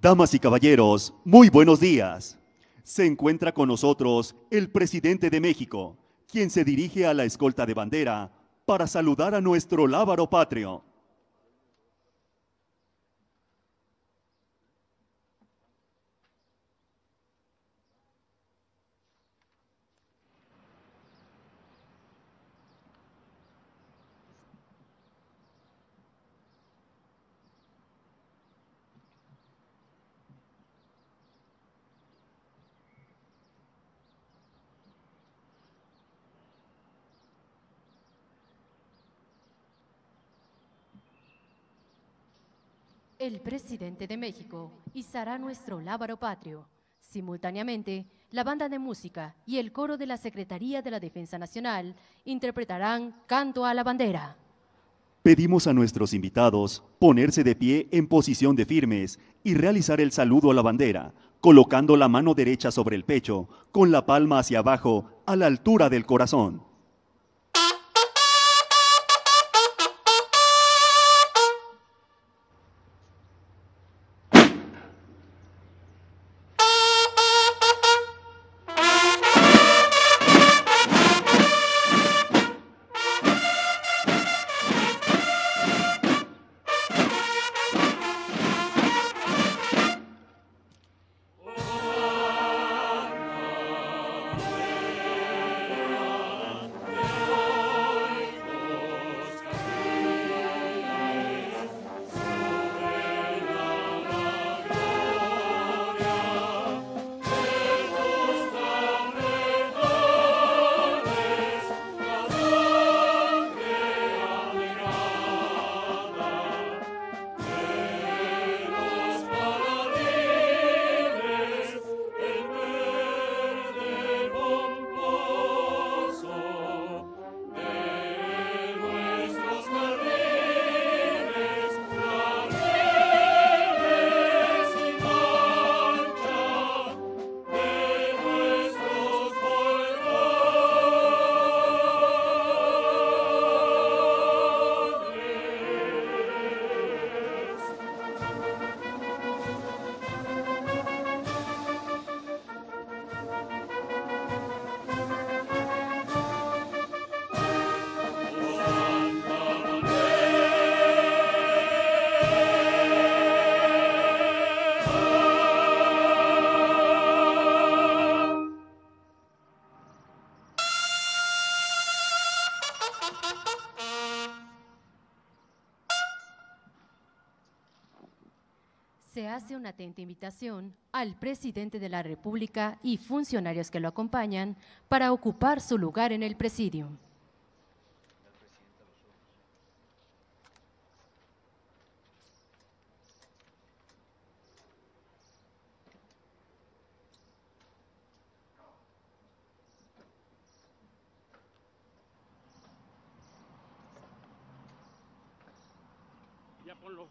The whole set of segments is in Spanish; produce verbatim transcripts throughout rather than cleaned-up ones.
Damas y caballeros, muy buenos días. Se encuentra con nosotros el presidente de México, quien se dirige a la escolta de bandera para saludar a nuestro lábaro patrio. El presidente de México izará nuestro lábaro patrio. Simultáneamente, la banda de música y el coro de la Secretaría de la Defensa Nacional interpretarán Canto a la Bandera. Pedimos a nuestros invitados ponerse de pie en posición de firmes y realizar el saludo a la bandera, colocando la mano derecha sobre el pecho, con la palma hacia abajo, a la altura del corazón. Se hace una atenta invitación al presidente de la República y funcionarios que lo acompañan para ocupar su lugar en el presidium. Ya ponlo.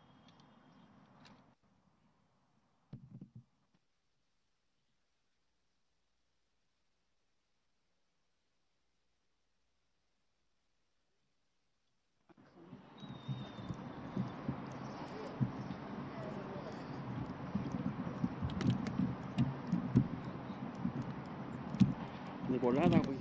De volada, güey.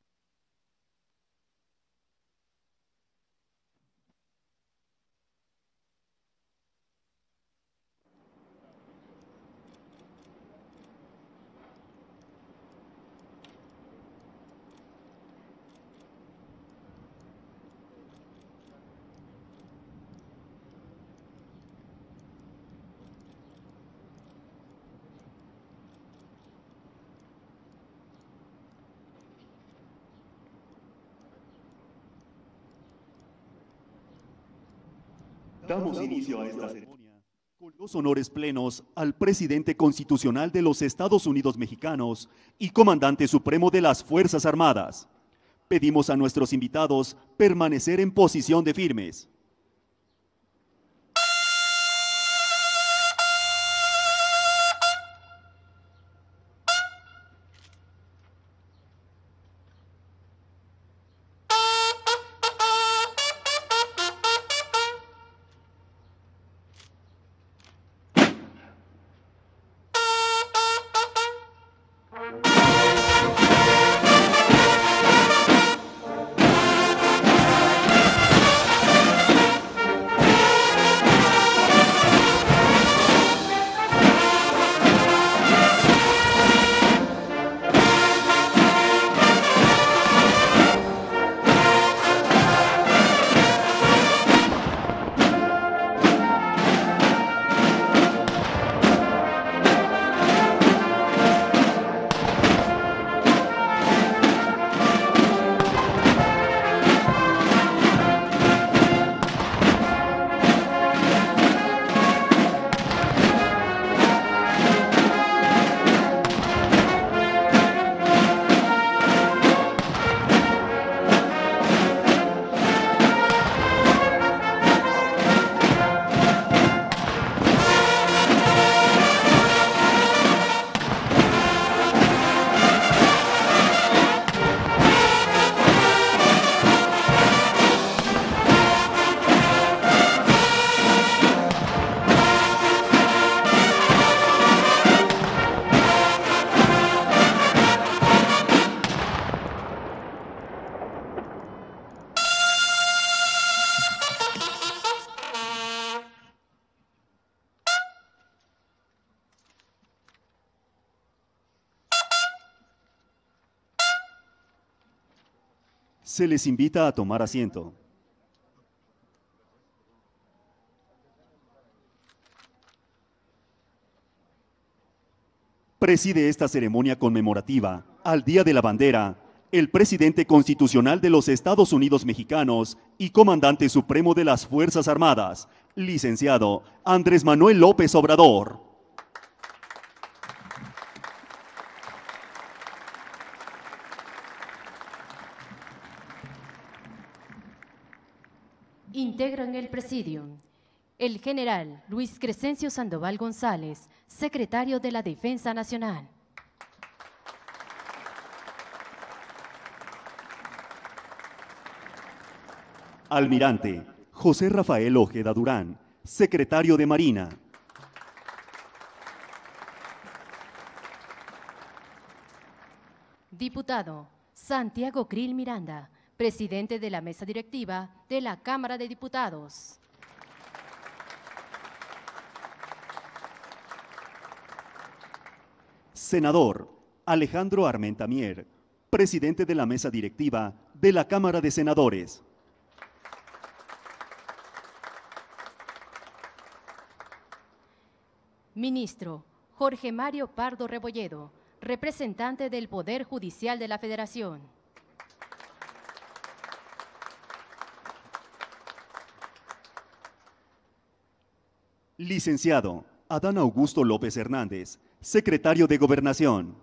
Damos inicio a esta ceremonia con los honores plenos al presidente constitucional de los Estados Unidos mexicanos y comandante supremo de las Fuerzas Armadas. Pedimos a nuestros invitados permanecer en posición de firmes. Se les invita a tomar asiento. Preside esta ceremonia conmemorativa al Día de la Bandera el presidente constitucional de los Estados Unidos Mexicanos y comandante supremo de las Fuerzas Armadas, licenciado Andrés Manuel López Obrador. Integran el presidium el general Luis Crescencio Sandoval González, secretario de la Defensa Nacional. Almirante José Rafael Ojeda Durán, secretario de Marina. Diputado Santiago Krill Miranda, presidente de la mesa directiva de la Cámara de Diputados. Senador Alejandro Armenta Mier, presidente de la mesa directiva de la Cámara de Senadores. Ministro Jorge Mario Pardo Rebolledo, representante del Poder Judicial de la Federación. Licenciado Adán Augusto López Hernández, secretario de Gobernación.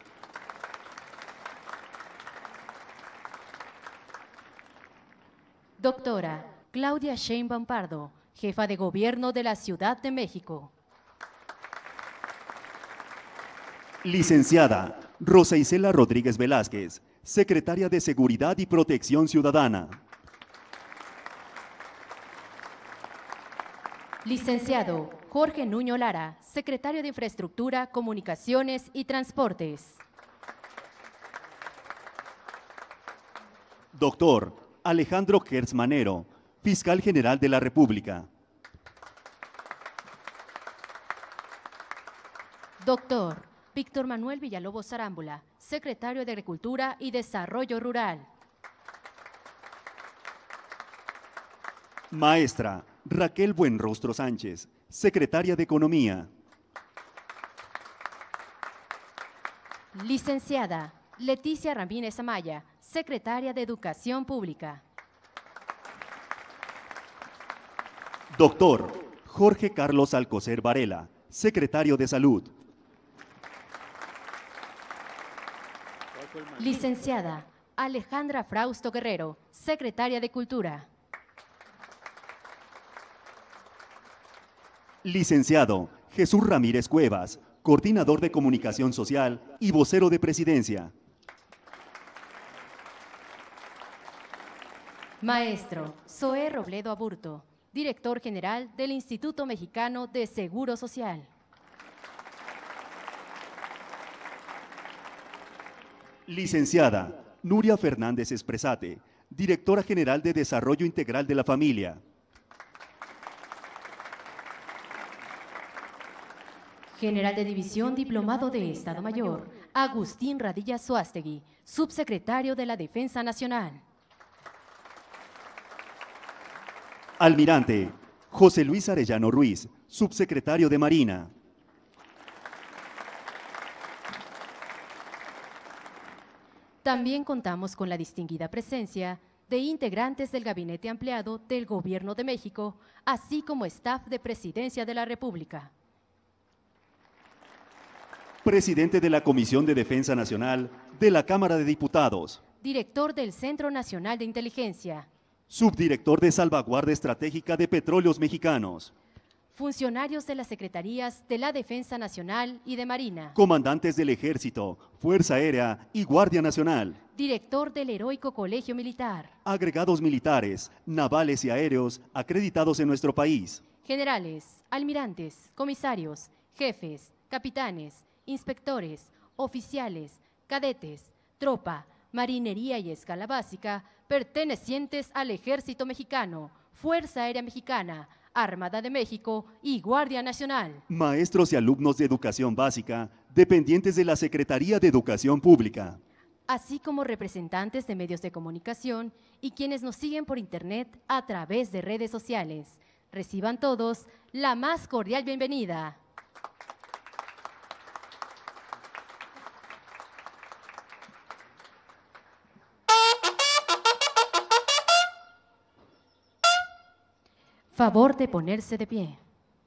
Doctora Claudia Sheinbaum Pardo, jefa de Gobierno de la Ciudad de México. Licenciada Rosa Isela Rodríguez Velázquez, secretaria de Seguridad y Protección Ciudadana. Licenciado Jorge Nuño Lara, secretario de Infraestructura, Comunicaciones y Transportes. Doctor Alejandro Gertz Manero, fiscal general de la República. Doctor Víctor Manuel Villalobos Arámbula, secretario de Agricultura y Desarrollo Rural. Maestra Raquel Buenrostro Sánchez, secretaria de Economía. Licenciada Leticia Ramírez Amaya, secretaria de Educación Pública. Doctor Jorge Carlos Alcocer Varela, secretario de Salud. Licenciada Alejandra Frausto Guerrero, secretaria de Cultura. Licenciado Jesús Ramírez Cuevas, coordinador de Comunicación Social y vocero de Presidencia. Maestro Zoé Robledo Aburto, director general del Instituto Mexicano de Seguro Social. Licenciada Nuria Fernández Espresate, directora general de Desarrollo Integral de la Familia. General de División Diplomado de Estado Mayor, Agustín Radilla Suástegui, subsecretario de la Defensa Nacional. Almirante José Luis Arellano Ruiz, subsecretario de Marina. También contamos con la distinguida presencia de integrantes del Gabinete Ampliado del Gobierno de México, así como staff de Presidencia de la República. Presidente de la Comisión de Defensa Nacional de la Cámara de Diputados. Director del Centro Nacional de Inteligencia. Subdirector de Salvaguarda Estratégica de Petróleos Mexicanos. Funcionarios de las Secretarías de la Defensa Nacional y de Marina. Comandantes del Ejército, Fuerza Aérea y Guardia Nacional. Director del Heroico Colegio Militar. Agregados militares, navales y aéreos acreditados en nuestro país. Generales, almirantes, comisarios, jefes, capitanes, inspectores, oficiales, cadetes, tropa, marinería y escala básica pertenecientes al Ejército Mexicano, Fuerza Aérea Mexicana, Armada de México y Guardia Nacional. Maestros y alumnos de educación básica, dependientes de la Secretaría de Educación Pública. así como representantes de medios de comunicación y quienes nos siguen por internet a través de redes sociales. Reciban todos la más cordial bienvenida. Favor de ponerse de pie.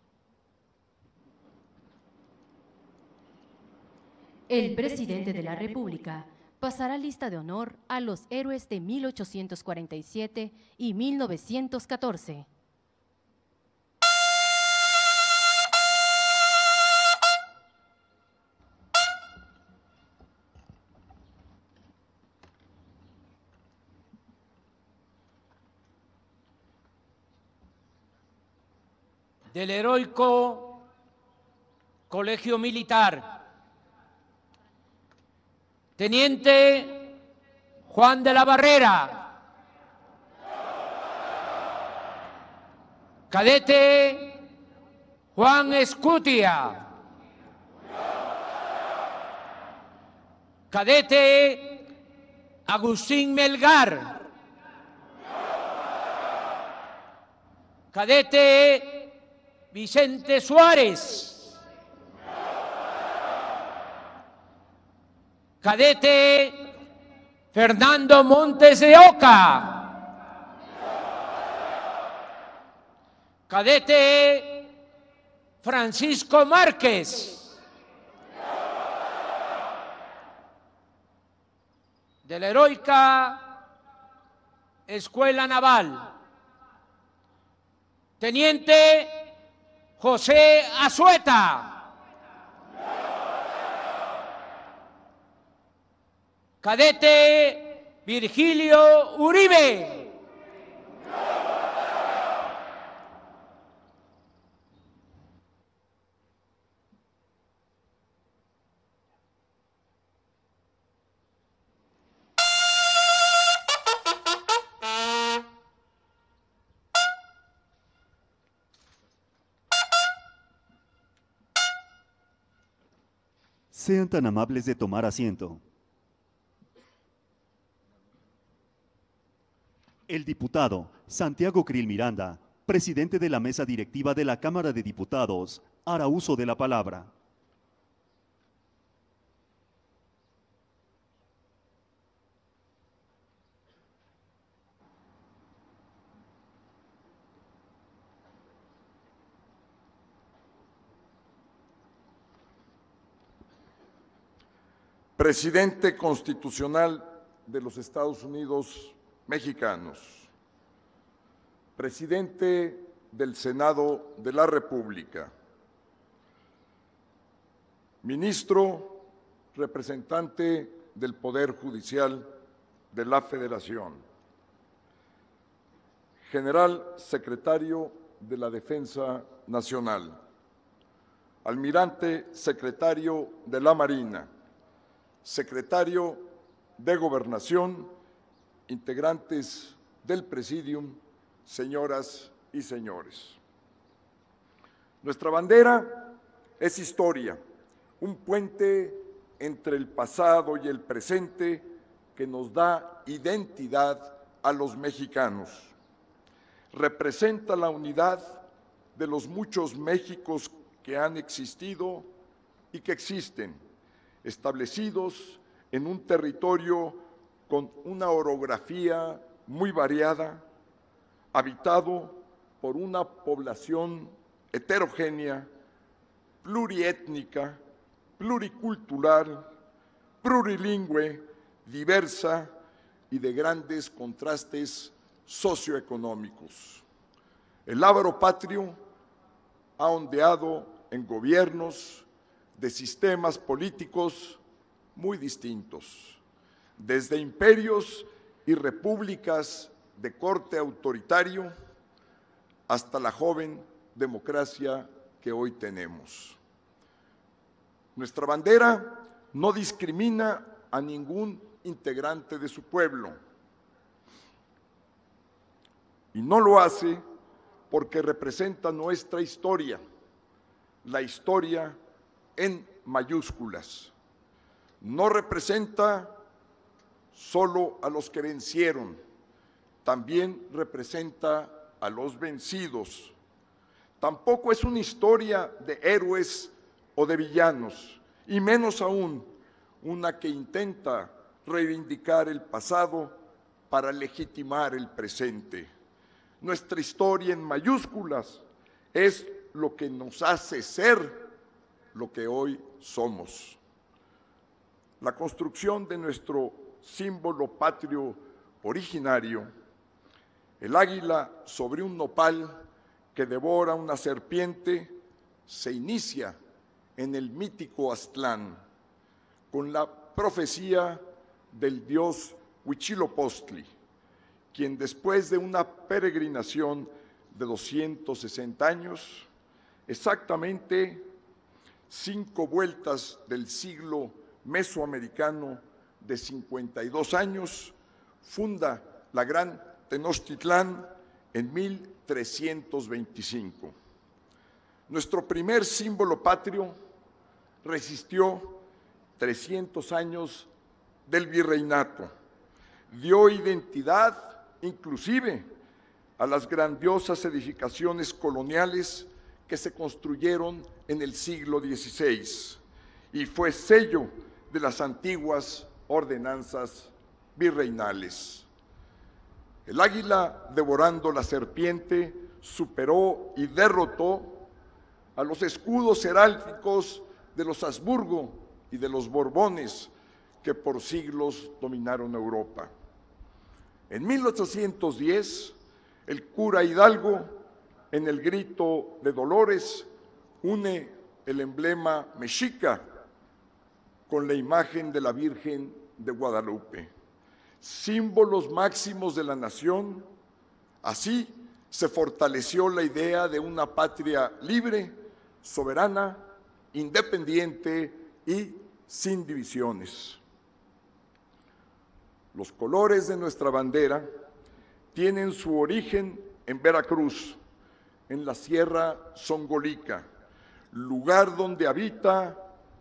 El presidente de la República pasará lista de honor a los héroes de mil ochocientos cuarenta y siete y mil novecientos catorce. Del heroico Colegio Militar, Teniente Juan de la Barrera, Cadete Juan Escutia, Cadete Agustín Melgar, Cadete Vicente Suárez, Cadete Fernando Montes de Oca, Cadete Francisco Márquez, de la heroica Escuela Naval, Teniente José Azueta, Cadete Virgilio Uribe, Sean tan amables de tomar asiento. El diputado Santiago Krill Miranda, presidente de la mesa directiva de la Cámara de Diputados, hará uso de la palabra. Presidente constitucional de los Estados Unidos mexicanos, Presidente del Senado de la República, Ministro representante del Poder Judicial de la Federación, General Secretario de la Defensa Nacional, Almirante Secretario de la Marina, Secretario de Gobernación, integrantes del Presidium, señoras y señores. Nuestra bandera es historia, un puente entre el pasado y el presente que nos da identidad a los mexicanos. Representa la unidad de los muchos Méxicos que han existido y que existen, establecidos en un territorio con una orografía muy variada, habitado por una población heterogénea, pluriétnica, pluricultural, plurilingüe, diversa y de grandes contrastes socioeconómicos. El lábaro patrio ha ondeado en gobiernos de sistemas políticos muy distintos, desde imperios y repúblicas de corte autoritario hasta la joven democracia que hoy tenemos. Nuestra bandera no discrimina a ningún integrante de su pueblo y no lo hace porque representa nuestra historia, la historia en mayúsculas. No representa solo a los que vencieron, también representa a los vencidos. Tampoco es una historia de héroes o de villanos, y menos aún una que intenta reivindicar el pasado para legitimar el presente. Nuestra historia en mayúsculas es lo que nos hace ser lo que hoy somos. La construcción de nuestro símbolo patrio originario, el águila sobre un nopal que devora una serpiente, se inicia en el mítico Aztlán, con la profecía del dios Huitzilopochtli, quien después de una peregrinación de doscientos sesenta años, exactamente cinco vueltas del siglo mesoamericano de cincuenta y dos años, funda la Gran Tenochtitlán en mil trescientos veinticinco. Nuestro primer símbolo patrio resistió trescientos años del virreinato, dio identidad inclusive a las grandiosas edificaciones coloniales que se construyeron en el siglo dieciséis y fue sello de las antiguas ordenanzas virreinales. El águila devorando la serpiente superó y derrotó a los escudos heráldicos de los Habsburgo y de los Borbones que por siglos dominaron Europa. En mil ochocientos diez, el cura Hidalgo, en el grito de Dolores, une el emblema mexica con la imagen de la Virgen de Guadalupe, símbolos máximos de la nación. Así se fortaleció la idea de una patria libre, soberana, independiente y sin divisiones. Los colores de nuestra bandera tienen su origen en Veracruz, en la Sierra Songolica, lugar donde habita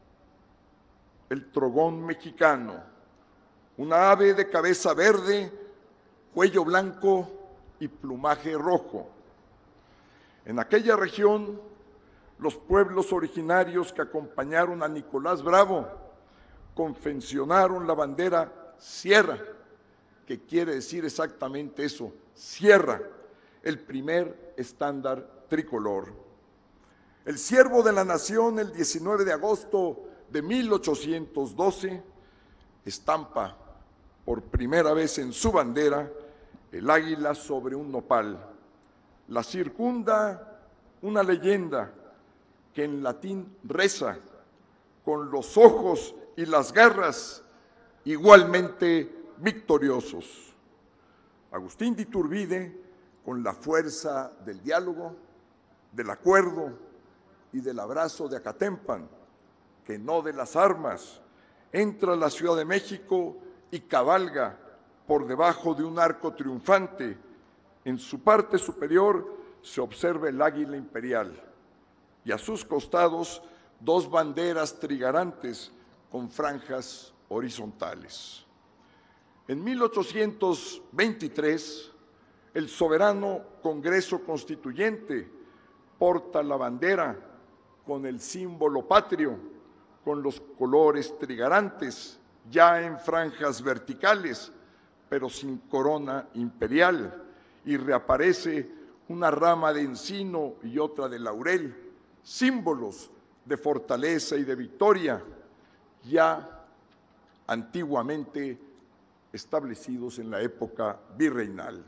el trogón mexicano, una ave de cabeza verde, cuello blanco y plumaje rojo. En aquella región, los pueblos originarios que acompañaron a Nicolás Bravo confeccionaron la bandera Sierra, que quiere decir exactamente eso, sierra, el primer estándar tricolor. El siervo de la nación, el diecinueve de agosto de mil ochocientos doce, estampa por primera vez en su bandera el águila sobre un nopal. La circunda una leyenda que en latín reza: con los ojos y las garras igualmente victoriosos. Agustín de Iturbide, con la fuerza del diálogo, del acuerdo y del abrazo de Acatempan, que no de las armas, entra a la Ciudad de México y cabalga por debajo de un arco triunfante. En su parte superior se observa el águila imperial y a sus costados dos banderas trigarantes con franjas horizontales. En mil ochocientos veintitrés, el soberano Congreso Constituyente porta la bandera con el símbolo patrio, con los colores trigarantes, ya en franjas verticales, pero sin corona imperial, y reaparece una rama de encino y otra de laurel, símbolos de fortaleza y de victoria, ya antiguamente establecidos en la época virreinal.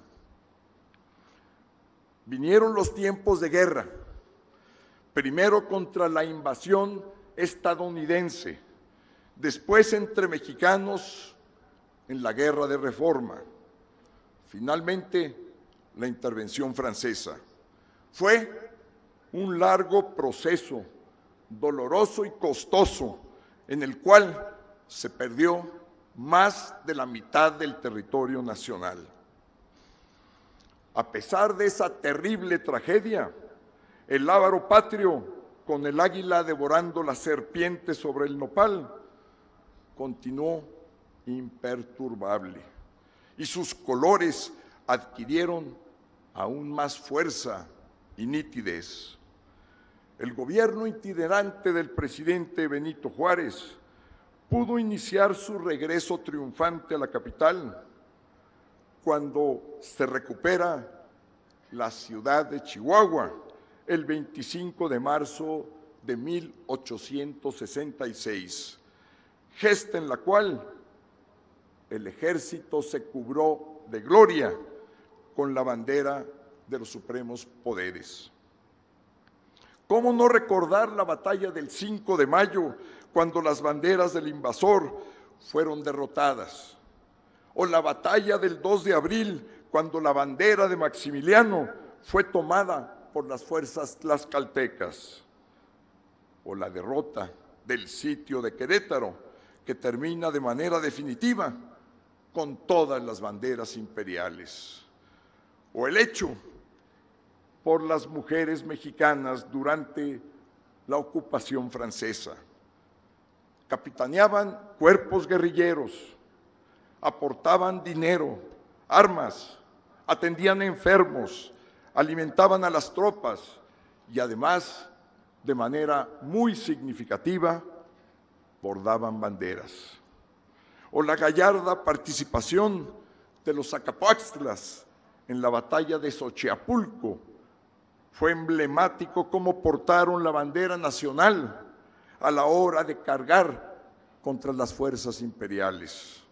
Vinieron los tiempos de guerra, primero contra la invasión estadounidense, después entre mexicanos en la Guerra de Reforma, finalmente la intervención francesa. Fue un largo proceso, doloroso y costoso, en el cual se perdió más de la mitad del territorio nacional. A pesar de esa terrible tragedia, el lábaro patrio, con el águila devorando la serpiente sobre el nopal, continuó imperturbable, y sus colores adquirieron aún más fuerza y nitidez. El gobierno itinerante del presidente Benito Juárez pudo iniciar su regreso triunfante a la capital cuando se recupera la ciudad de Chihuahua el veinticinco de marzo de mil ochocientos sesenta y seis, gesta en la cual el ejército se cubrió de gloria con la bandera de los supremos poderes. ¿Cómo no recordar la batalla del cinco de mayo, cuando las banderas del invasor fueron derrotadas? O la batalla del dos de abril, cuando la bandera de Maximiliano fue tomada por las fuerzas tlaxcaltecas. O la derrota del sitio de Querétaro, que termina de manera definitiva con todas las banderas imperiales. O el hecho por las mujeres mexicanas durante la ocupación francesa. Capitaneaban cuerpos guerrilleros, aportaban dinero, armas, atendían enfermos, alimentaban a las tropas y además, de manera muy significativa, bordaban banderas. O la gallarda participación de los Zacapoaxtlas en la batalla de Xochiapulco. Fue emblemático cómo portaron la bandera nacional a la hora de cargar contra las fuerzas imperiales.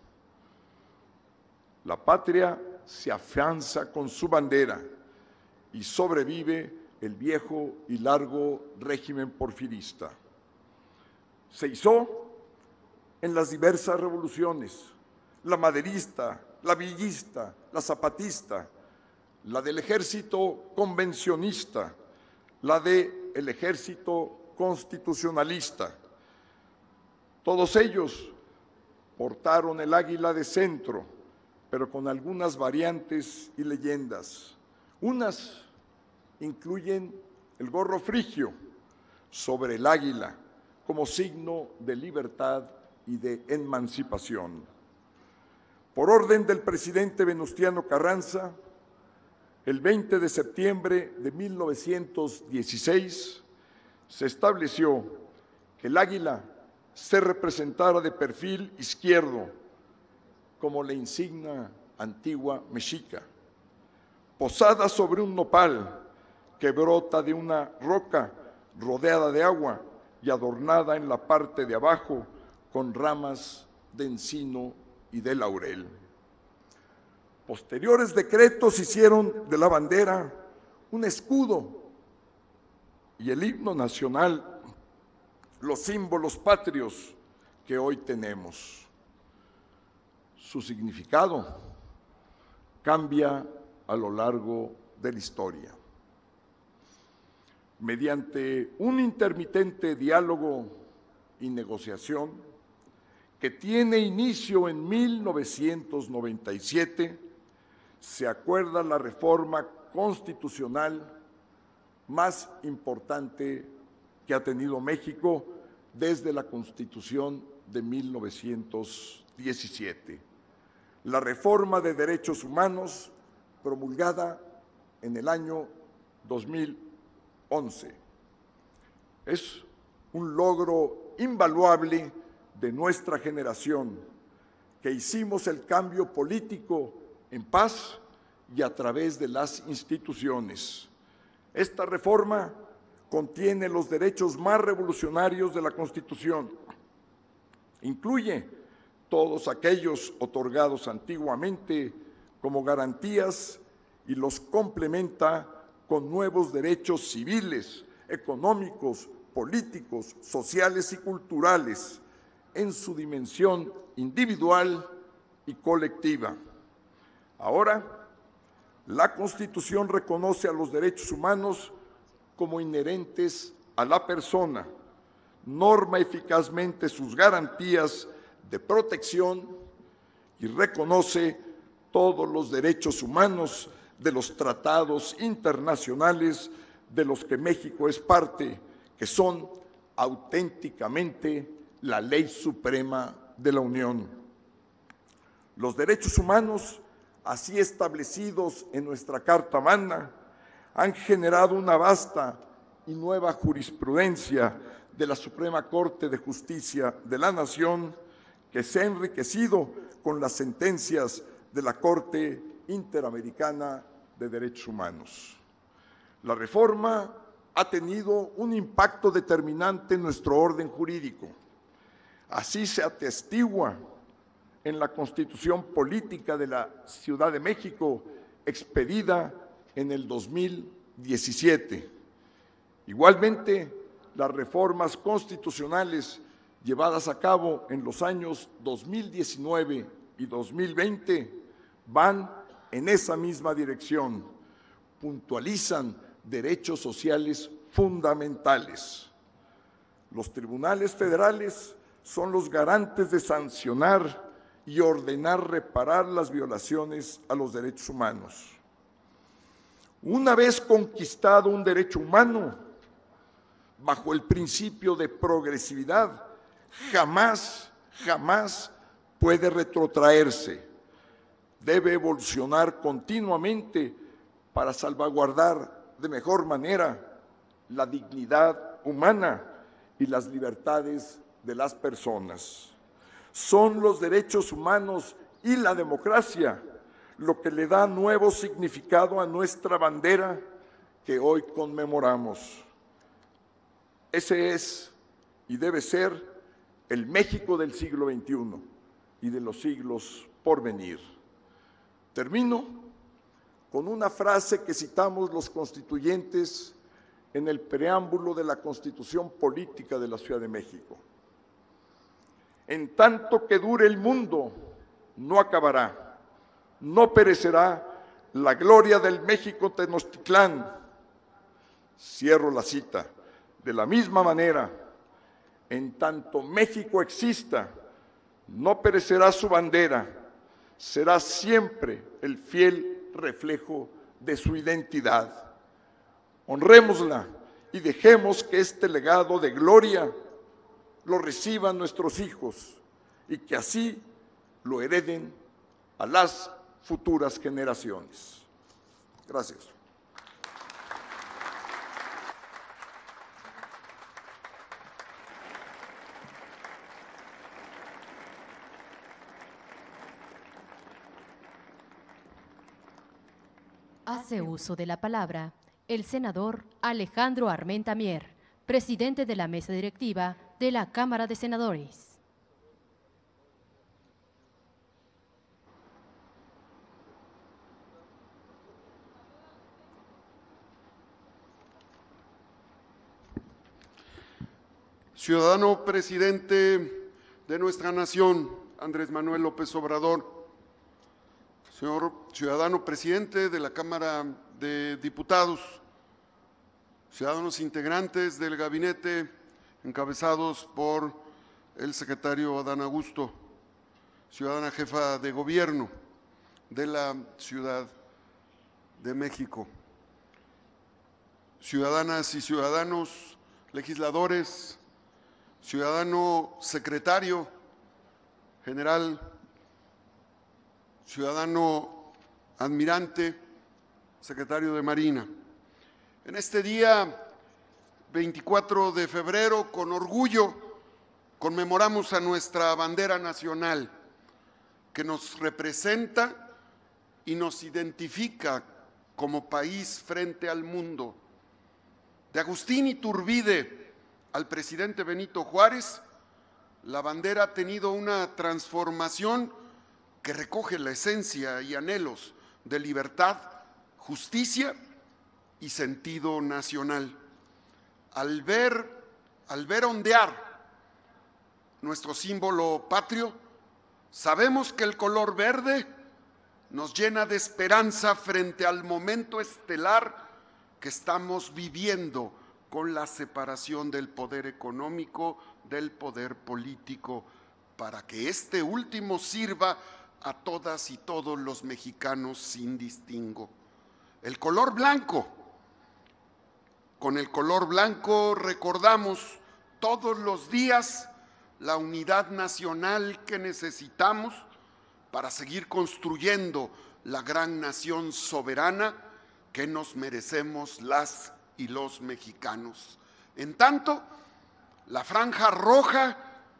La patria se afianza con su bandera y sobrevive el viejo y largo régimen porfirista. Se hizo en las diversas revoluciones, la maderista, la villista, la zapatista, la del ejército convencionista, la del ejército constitucionalista. Todos ellos portaron el águila de centro, pero con algunas variantes y leyendas. Unas incluyen el gorro frigio sobre el águila como signo de libertad y de emancipación. Por orden del presidente Venustiano Carranza, el veinte de septiembre de mil novecientos dieciséis se estableció que el águila se representara de perfil izquierdo, como la insignia antigua mexica, posada sobre un nopal que brota de una roca rodeada de agua y adornada en la parte de abajo con ramas de encino y de laurel. Posteriores decretos hicieron de la bandera un escudo y el himno nacional, los símbolos patrios que hoy tenemos. Su significado cambia a lo largo de la historia. Mediante un intermitente diálogo y negociación que tiene inicio en mil novecientos noventa y siete, se acuerda la reforma constitucional más importante que ha tenido México desde la Constitución de mil novecientos diecisiete, la reforma de derechos humanos promulgada en el año dos mil once. Es un logro invaluable de nuestra generación, que hicimos el cambio político en paz y a través de las instituciones. Esta reforma contiene los derechos más revolucionarios de la Constitución. Incluye todos aquellos otorgados antiguamente como garantías y los complementa con nuevos derechos civiles, económicos, políticos, sociales y culturales en su dimensión individual y colectiva. Ahora, la Constitución reconoce a los derechos humanos como inherentes a la persona, norma eficazmente sus garantías de protección y reconoce todos los derechos humanos de los tratados internacionales de los que México es parte, que son auténticamente la ley suprema de la Unión. Los derechos humanos, así establecidos en nuestra Carta Magna, han generado una vasta y nueva jurisprudencia de la Suprema Corte de Justicia de la Nación, que se ha enriquecido con las sentencias de la Corte Interamericana de Derechos Humanos. La reforma ha tenido un impacto determinante en nuestro orden jurídico. Así se atestigua en la Constitución Política de la Ciudad de México, expedida en el dos mil diecisiete. Igualmente, las reformas constitucionales llevadas a cabo en los años dos mil diecinueve y dos mil veinte van en esa misma dirección, puntualizan derechos sociales fundamentales. Los tribunales federales son los garantes de sancionar y ordenar reparar las violaciones a los derechos humanos. Una vez conquistado un derecho humano, bajo el principio de progresividad, jamás, jamás puede retrotraerse. Debe evolucionar continuamente para salvaguardar de mejor manera la dignidad humana y las libertades de las personas. Son los derechos humanos y la democracia lo que le da nuevo significado a nuestra bandera que hoy conmemoramos. Ese es y debe ser el México del siglo veintiuno y de los siglos por venir. Termino con una frase que citamos los constituyentes en el preámbulo de la Constitución Política de la Ciudad de México. En tanto que dure el mundo, no acabará, no perecerá la gloria del México Tenochtitlán. Cierro la cita. De la misma manera, en tanto México exista, no perecerá su bandera, será siempre el fiel reflejo de su identidad. Honrémosla y dejemos que este legado de gloria lo reciban nuestros hijos y que así lo hereden a las futuras generaciones. Gracias. Hace uso de la palabra el senador Alejandro Armenta Mier, presidente de la mesa directiva de la Cámara de Senadores. Ciudadano presidente de nuestra nación, Andrés Manuel López Obrador, señor ciudadano presidente de la Cámara de Diputados, ciudadanos integrantes del gabinete encabezados por el secretario Adán Augusto, ciudadana jefa de gobierno de la Ciudad de México, ciudadanas y ciudadanos, legisladores, ciudadano secretario general, ciudadano admirante, secretario de Marina. En este día, veinticuatro de febrero, con orgullo, conmemoramos a nuestra bandera nacional, que nos representa y nos identifica como país frente al mundo. De Agustín Iturbide al presidente Benito Juárez, la bandera ha tenido una transformación que recoge la esencia y anhelos de libertad, justicia y sentido nacional. Al ver, al ver ondear nuestro símbolo patrio, sabemos que el color verde nos llena de esperanza frente al momento estelar que estamos viviendo con la separación del poder económico del poder político, para que este último sirva a todas y todos los mexicanos sin distingo. El color blanco. Con el color blanco recordamos todos los días la unidad nacional que necesitamos para seguir construyendo la gran nación soberana que nos merecemos las y los mexicanos. En tanto, la franja roja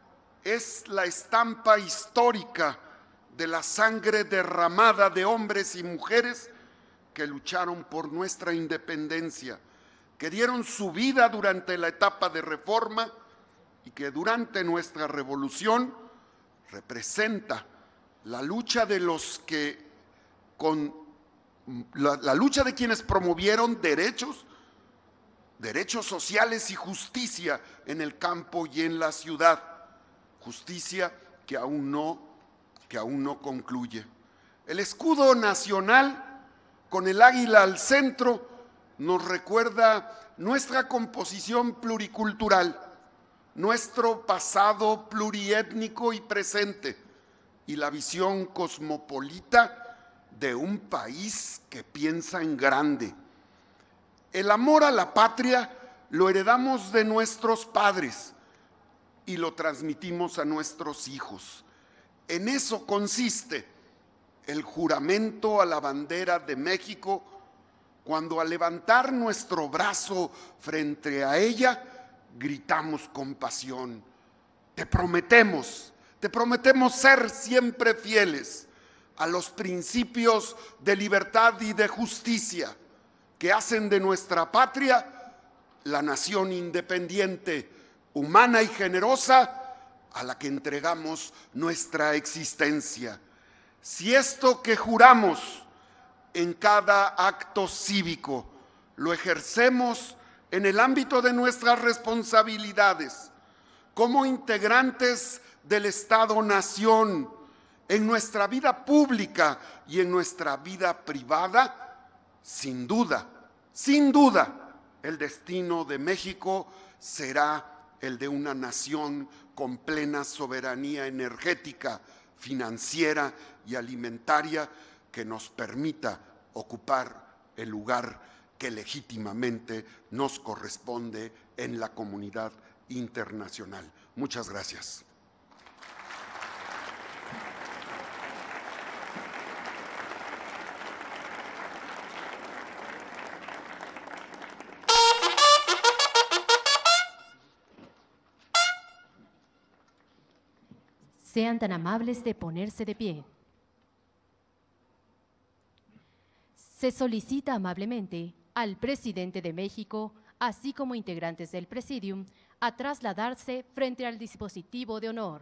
es la estampa histórica de la sangre derramada de hombres y mujeres que lucharon por nuestra independencia, que dieron su vida durante la etapa de reforma y que durante nuestra revolución representa la lucha de los que con la, la lucha de quienes promovieron derechos, derechos sociales y justicia en el campo y en la ciudad, justicia que aún no, que aún no concluye. El escudo nacional con el águila al centro nos recuerda nuestra composición pluricultural, nuestro pasado pluriétnico y presente, y la visión cosmopolita de un país que piensa en grande. El amor a la patria lo heredamos de nuestros padres y lo transmitimos a nuestros hijos. En eso consiste el juramento a la bandera de México, cuando al levantar nuestro brazo frente a ella, gritamos con pasión: te prometemos, te prometemos ser siempre fieles a los principios de libertad y de justicia que hacen de nuestra patria la nación independiente, humana y generosa a la que entregamos nuestra existencia. Si esto que juramos en cada acto cívico lo ejercemos en el ámbito de nuestras responsabilidades como integrantes del Estado-Nación, en nuestra vida pública y en nuestra vida privada, sin duda, sin duda, el destino de México será el de una nación con plena soberanía energética, financiera y alimentaria que nos permita ocupar el lugar que legítimamente nos corresponde en la comunidad internacional. Muchas gracias. Sean tan amables de ponerse de pie. Se solicita amablemente al presidente de México, así como integrantes del Presidium, a trasladarse frente al dispositivo de honor.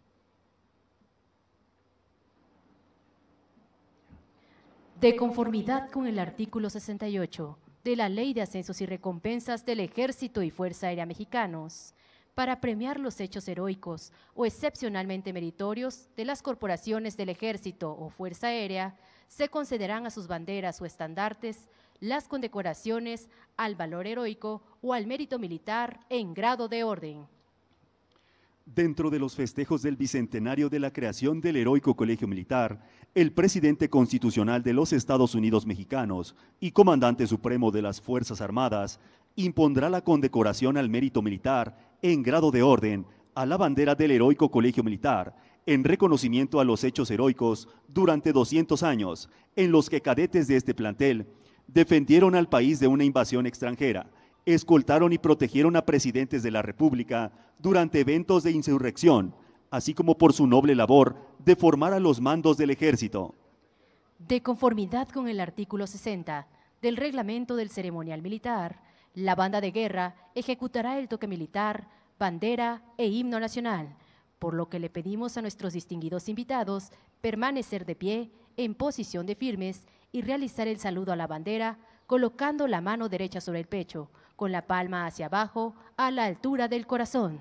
De conformidad con el artículo sesenta y ocho de la Ley de Ascensos y Recompensas del Ejército y Fuerza Aérea Mexicanos, para premiar los hechos heroicos o excepcionalmente meritorios de las corporaciones del Ejército o Fuerza Aérea, se concederán a sus banderas o estandartes las condecoraciones al valor heroico o al mérito militar en grado de orden. Dentro de los festejos del bicentenario de la creación del Heroico Colegio Militar, el presidente constitucional de los Estados Unidos Mexicanos y comandante supremo de las Fuerzas Armadas impondrá la condecoración al mérito militar en grado de orden a la bandera del Heroico Colegio Militar, en reconocimiento a los hechos heroicos durante doscientos años, en los que cadetes de este plantel defendieron al país de una invasión extranjera, escoltaron y protegieron a presidentes de la República durante eventos de insurrección, así como por su noble labor de formar a los mandos del Ejército. De conformidad con el artículo sesenta del Reglamento del Ceremonial Militar, la banda de guerra ejecutará el toque militar, bandera e himno nacional, por lo que le pedimos a nuestros distinguidos invitados permanecer de pie en posición de firmes y realizar el saludo a la bandera colocando la mano derecha sobre el pecho, con la palma hacia abajo a la altura del corazón.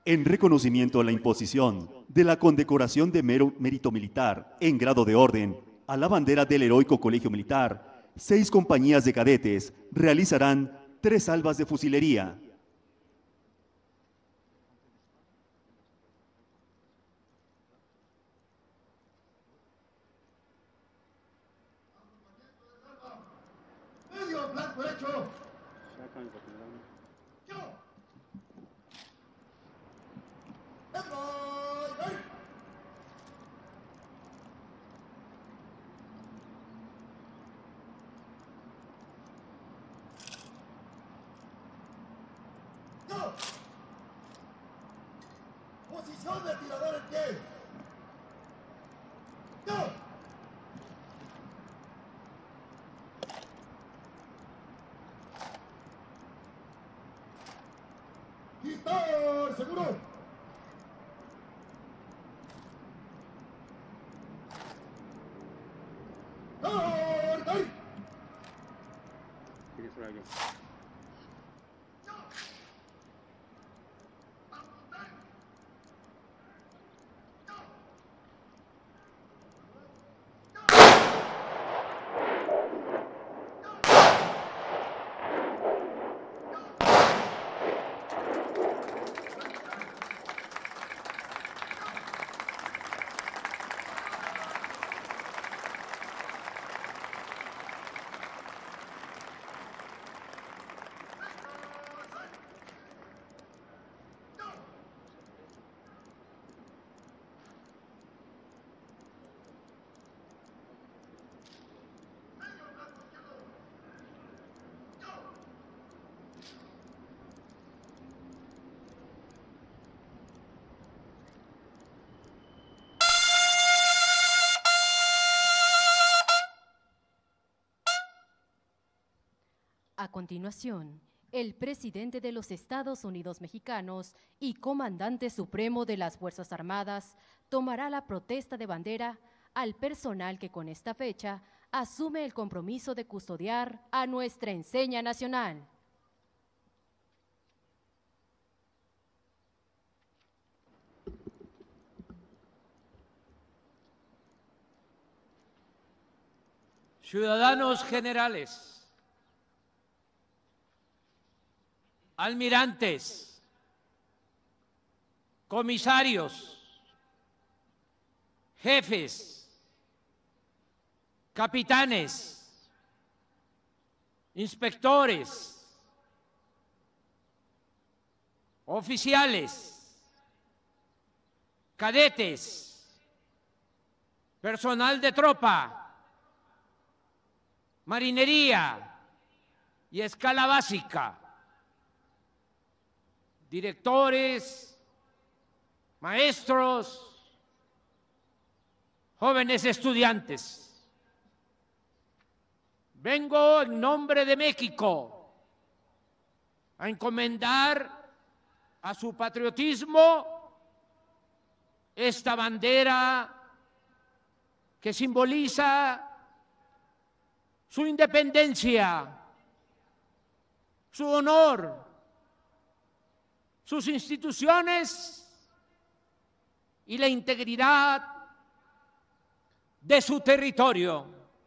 En reconocimiento a la imposición de la condecoración de mero- mérito militar en grado de orden a la bandera del Heroico Colegio Militar, seis compañías de cadetes realizarán tres salvas de fusilería. Medio blanco hecho. Sacan el capitán. Yo. Edward, ¡ay! Yo. Posición de tirador en pie. Yo. Quitar, seguro. ¡Dar, dar! ¿Quién será yo? A continuación, el presidente de los Estados Unidos Mexicanos y comandante supremo de las Fuerzas Armadas tomará la protesta de bandera al personal que con esta fecha asume el compromiso de custodiar a nuestra enseña nacional. Ciudadanos generales, almirantes, comisarios, jefes, capitanes, inspectores, oficiales, cadetes, personal de tropa, marinería y escala básica, directores, maestros, jóvenes estudiantes. Vengo en nombre de México a encomendar a su patriotismo esta bandera que simboliza su independencia, su honor, sus instituciones y la integridad de su territorio.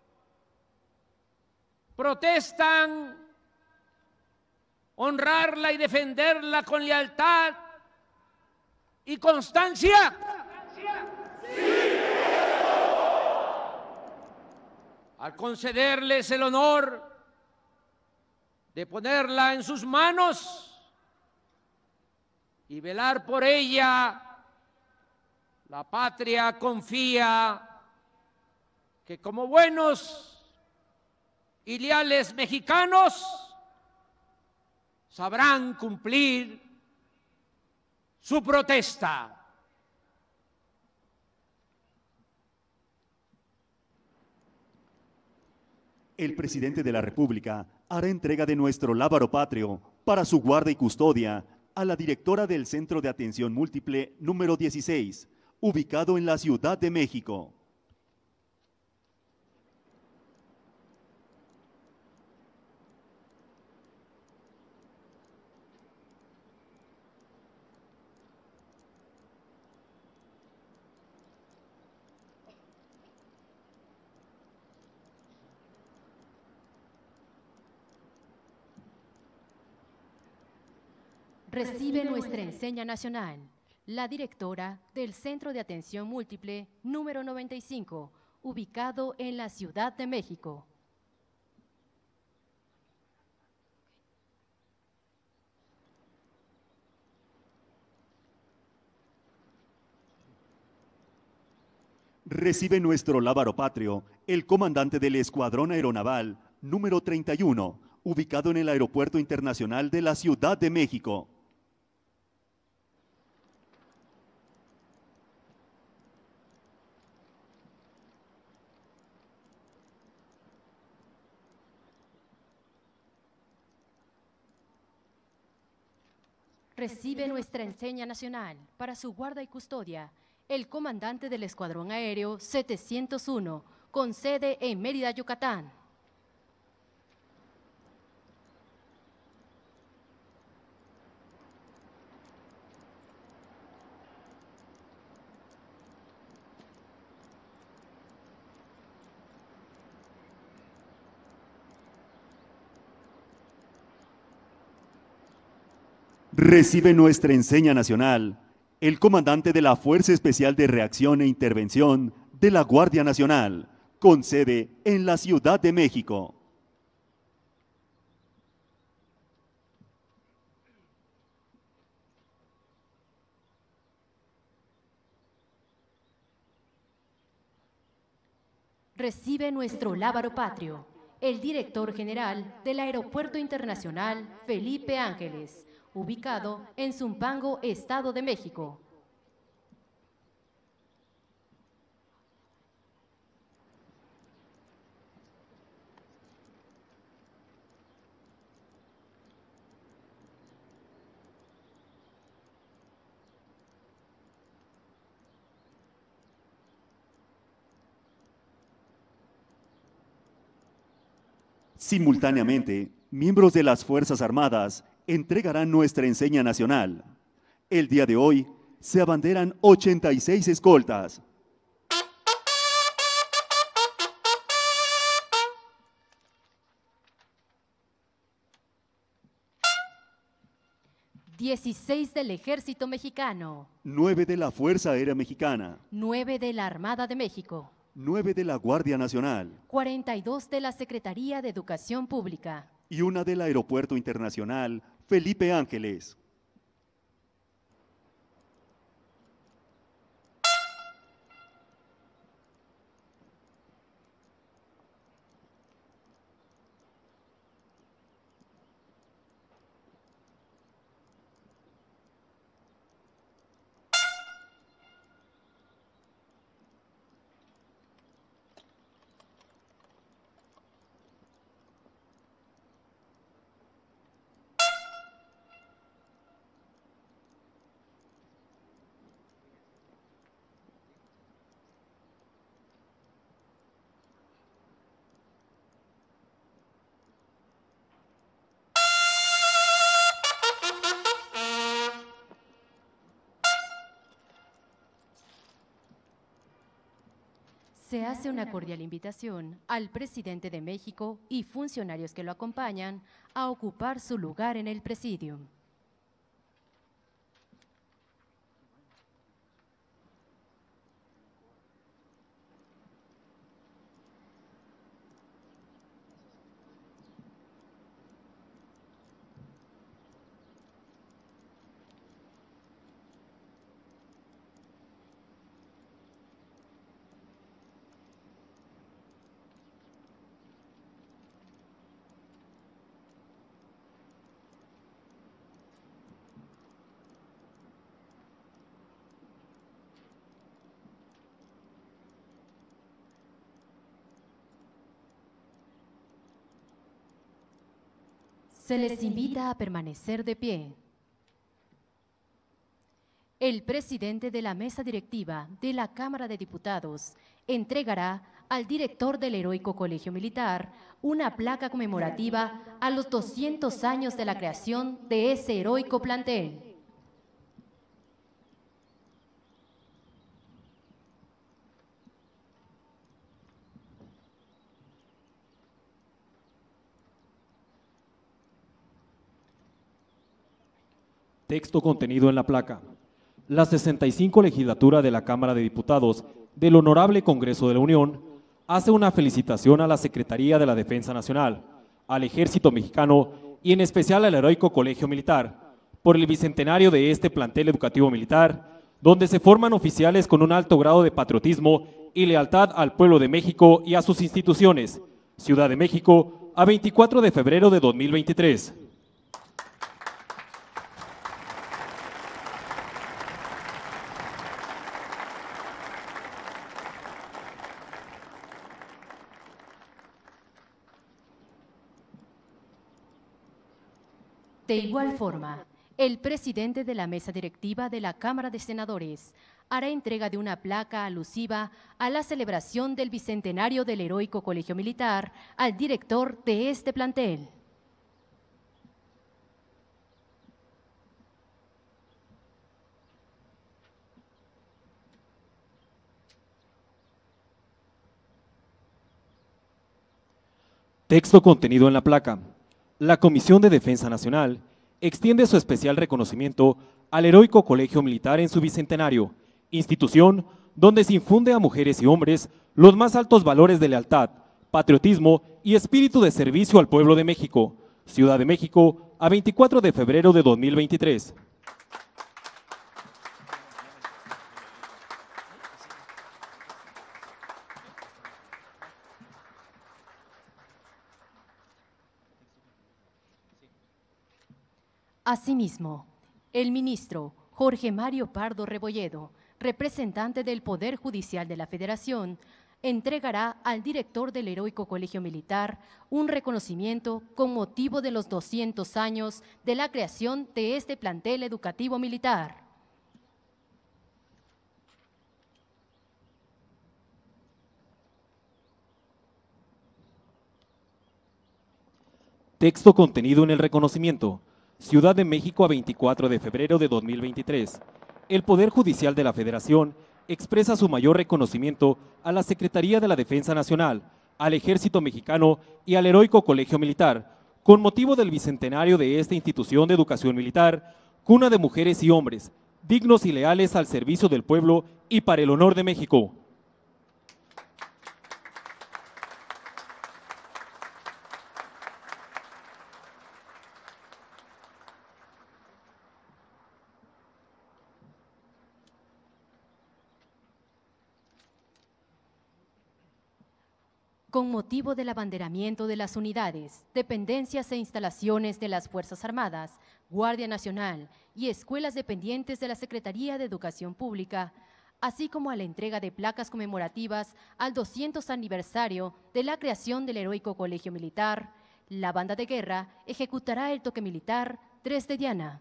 Protestan honrarla y defenderla con lealtad y constancia. Al concederles el honor de ponerla en sus manos y velar por ella, la patria confía que como buenos y leales mexicanos sabrán cumplir su protesta. El presidente de la República hará entrega de nuestro lábaro patrio para su guarda y custodia a la directora del Centro de Atención Múltiple número dieciséis, ubicado en la Ciudad de México. Recibe nuestra enseña nacional la directora del Centro de Atención Múltiple número noventa y cinco, ubicado en la Ciudad de México. Recibe nuestro lábaro patrio el comandante del Escuadrón Aeronaval número treinta y uno, ubicado en el Aeropuerto Internacional de la Ciudad de México. Recibe nuestra enseña nacional para su guarda y custodia el comandante del Escuadrón Aéreo setecientos uno, con sede en Mérida, Yucatán. Recibe nuestra enseña nacional el comandante de la Fuerza Especial de Reacción e Intervención de la Guardia Nacional, con sede en la Ciudad de México. Recibe nuestro lábaro patrio el director general del Aeropuerto Internacional Felipe Ángeles, ubicado en Zumpango, Estado de México. Simultáneamente, miembros de las Fuerzas Armadas entregarán nuestra enseña nacional. El día de hoy se abanderan ochenta y seis escoltas. dieciséis del Ejército Mexicano. nueve de la Fuerza Aérea Mexicana. nueve de la Armada de México. nueve de la Guardia Nacional. cuarenta y dos de la Secretaría de Educación Pública. Y una del Aeropuerto Internacional Felipe Ángeles. Se hace una cordial invitación al presidente de México y funcionarios que lo acompañan a ocupar su lugar en el presidium. Se les invita a permanecer de pie. El presidente de la mesa directiva de la Cámara de Diputados entregará al director del Heroico Colegio Militar una placa conmemorativa a los doscientos años de la creación de ese heroico plantel. Texto contenido en la placa. La sesenta y cinco legislatura de la Cámara de Diputados del Honorable Congreso de la Unión hace una felicitación a la Secretaría de la Defensa Nacional, al Ejército Mexicano y en especial al Heroico Colegio Militar, por el bicentenario de este plantel educativo militar, donde se forman oficiales con un alto grado de patriotismo y lealtad al pueblo de México y a sus instituciones. Ciudad de México, a veinticuatro de febrero de dos mil veintitrés. De igual forma, el presidente de la mesa directiva de la Cámara de Senadores hará entrega de una placa alusiva a la celebración del bicentenario del Heroico Colegio Militar al director de este plantel. Texto contenido en la placa. La Comisión de Defensa Nacional extiende su especial reconocimiento al Heroico Colegio Militar en su bicentenario, institución donde se infunde a mujeres y hombres los más altos valores de lealtad, patriotismo y espíritu de servicio al pueblo de México. Ciudad de México, a veinticuatro de febrero de dos mil veintitrés. Asimismo, el ministro Jorge Mario Pardo Rebolledo, representante del Poder Judicial de la Federación, entregará al director del Heroico Colegio Militar un reconocimiento con motivo de los doscientos años de la creación de este plantel educativo militar. Texto contenido en el reconocimiento. Ciudad de México, a veinticuatro de febrero de dos mil veintitrés. El Poder Judicial de la Federación expresa su mayor reconocimiento a la Secretaría de la Defensa Nacional, al Ejército Mexicano y al Heroico Colegio Militar, con motivo del bicentenario de esta institución de educación militar, cuna de mujeres y hombres, dignos y leales al servicio del pueblo y para el honor de México. Con motivo del abanderamiento de las unidades, dependencias e instalaciones de las Fuerzas Armadas, Guardia Nacional y escuelas dependientes de la Secretaría de Educación Pública, así como a la entrega de placas conmemorativas al doscientos aniversario de la creación del Heroico Colegio Militar, la banda de guerra ejecutará el toque militar tres de Diana.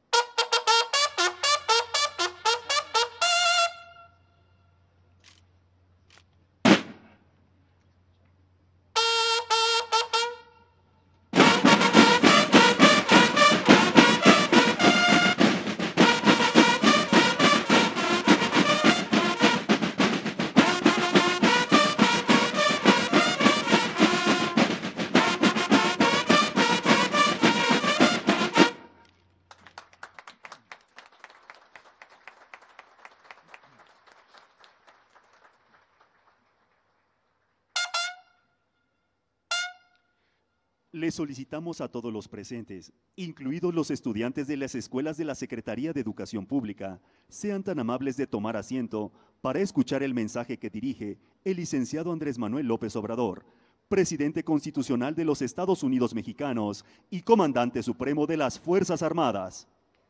Le solicitamos a todos los presentes, incluidos los estudiantes de las escuelas de la Secretaría de Educación Pública, sean tan amables de tomar asiento para escuchar el mensaje que dirige el licenciado Andrés Manuel López Obrador, presidente constitucional de los Estados Unidos Mexicanos y comandante supremo de las Fuerzas Armadas.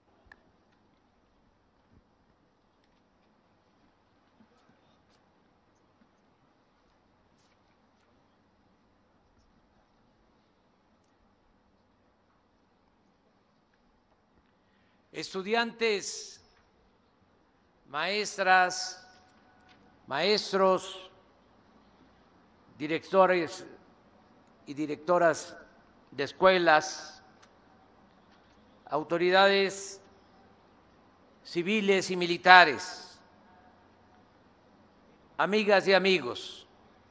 Estudiantes, maestras, maestros, directores y directoras de escuelas, autoridades civiles y militares, amigas y amigos,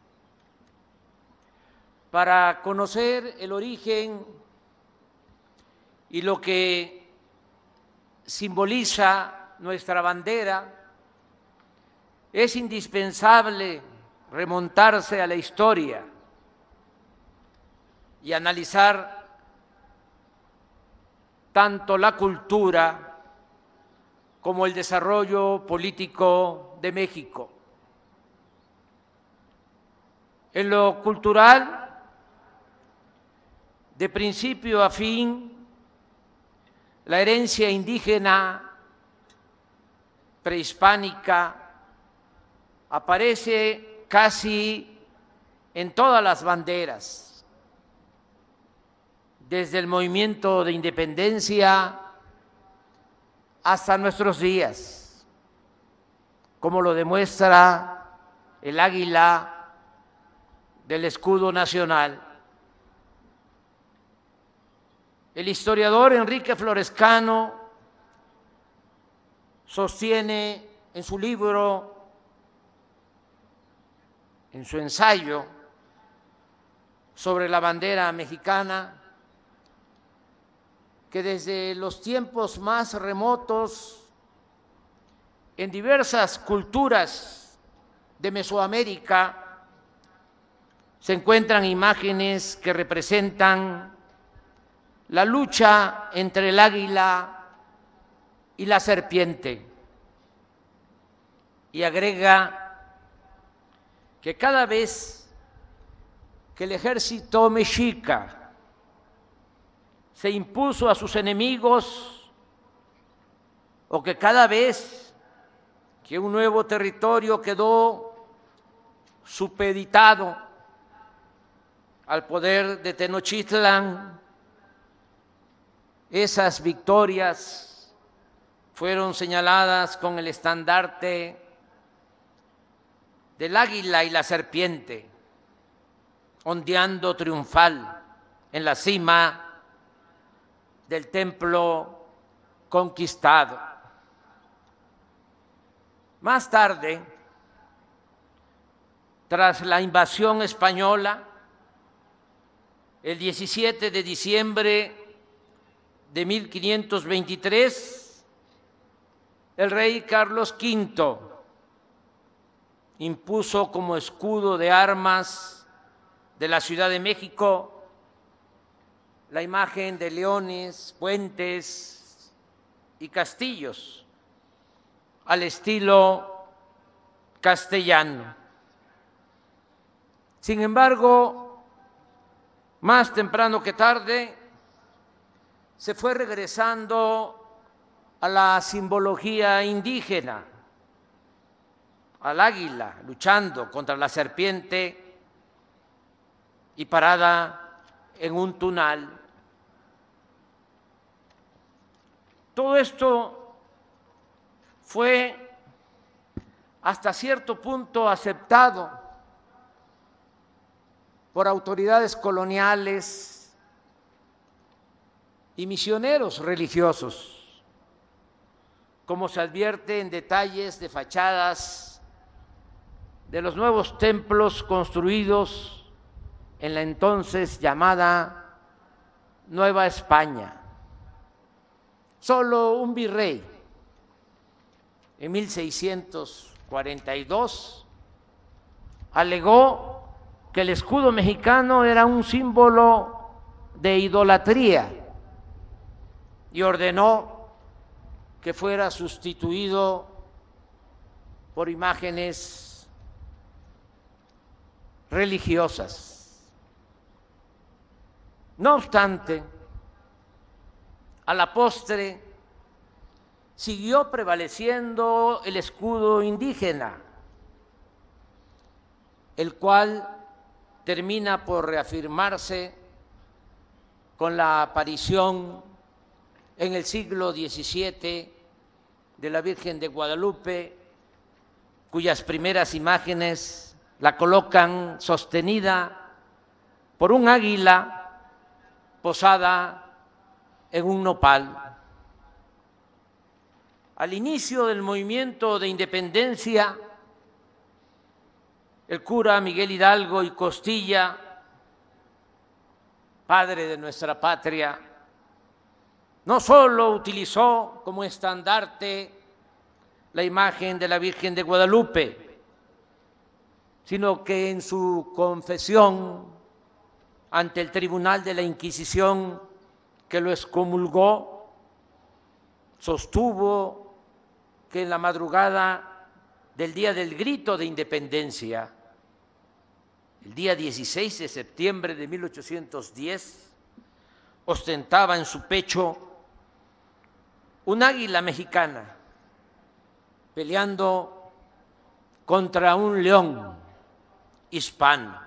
para conocer el origen y lo que simboliza nuestra bandera, es indispensable remontarse a la historia y analizar tanto la cultura como el desarrollo político de México. En lo cultural, de principio a fin, la herencia indígena prehispánica aparece casi en todas las banderas, desde el movimiento de independencia hasta nuestros días, como lo demuestra el águila del escudo nacional. El historiador Enrique Florescano sostiene en su libro, en su ensayo sobre la bandera mexicana, que desde los tiempos más remotos, en diversas culturas de Mesoamérica, se encuentran imágenes que representan la lucha entre el águila y la serpiente, y agrega que cada vez que el ejército mexica se impuso a sus enemigos, o que cada vez que un nuevo territorio quedó supeditado al poder de Tenochtitlan, esas victorias fueron señaladas con el estandarte del águila y la serpiente, ondeando triunfal en la cima del templo conquistado. Más tarde, tras la invasión española, el diecisiete de diciembre de mil quinientos veintitrés, el rey Carlos quinto impuso como escudo de armas de la Ciudad de México la imagen de leones, puentes y castillos al estilo castellano. Sin embargo, más temprano que tarde, se fue regresando a la simbología indígena, al águila luchando contra la serpiente y parada en un tunal. Todo esto fue hasta cierto punto aceptado por autoridades coloniales y misioneros religiosos, como se advierte en detalles de fachadas de los nuevos templos construidos en la entonces llamada Nueva España. Solo un virrey, en mil seiscientos cuarenta y dos, alegó que el escudo mexicano era un símbolo de idolatría y ordenó que fuera sustituido por imágenes religiosas. No obstante, a la postre siguió prevaleciendo el escudo indígena, el cual termina por reafirmarse con la aparición en el siglo diecisiete de la Virgen de Guadalupe, cuyas primeras imágenes la colocan sostenida por un águila posada en un nopal. Al inicio del movimiento de independencia, el cura Miguel Hidalgo y Costilla, padre de nuestra patria, no solo utilizó como estandarte la imagen de la Virgen de Guadalupe, sino que en su confesión ante el Tribunal de la Inquisición que lo excomulgó, sostuvo que en la madrugada del día del grito de independencia, el día dieciséis de septiembre de mil ochocientos diez, ostentaba en su pecho un águila mexicana peleando contra un león hispano.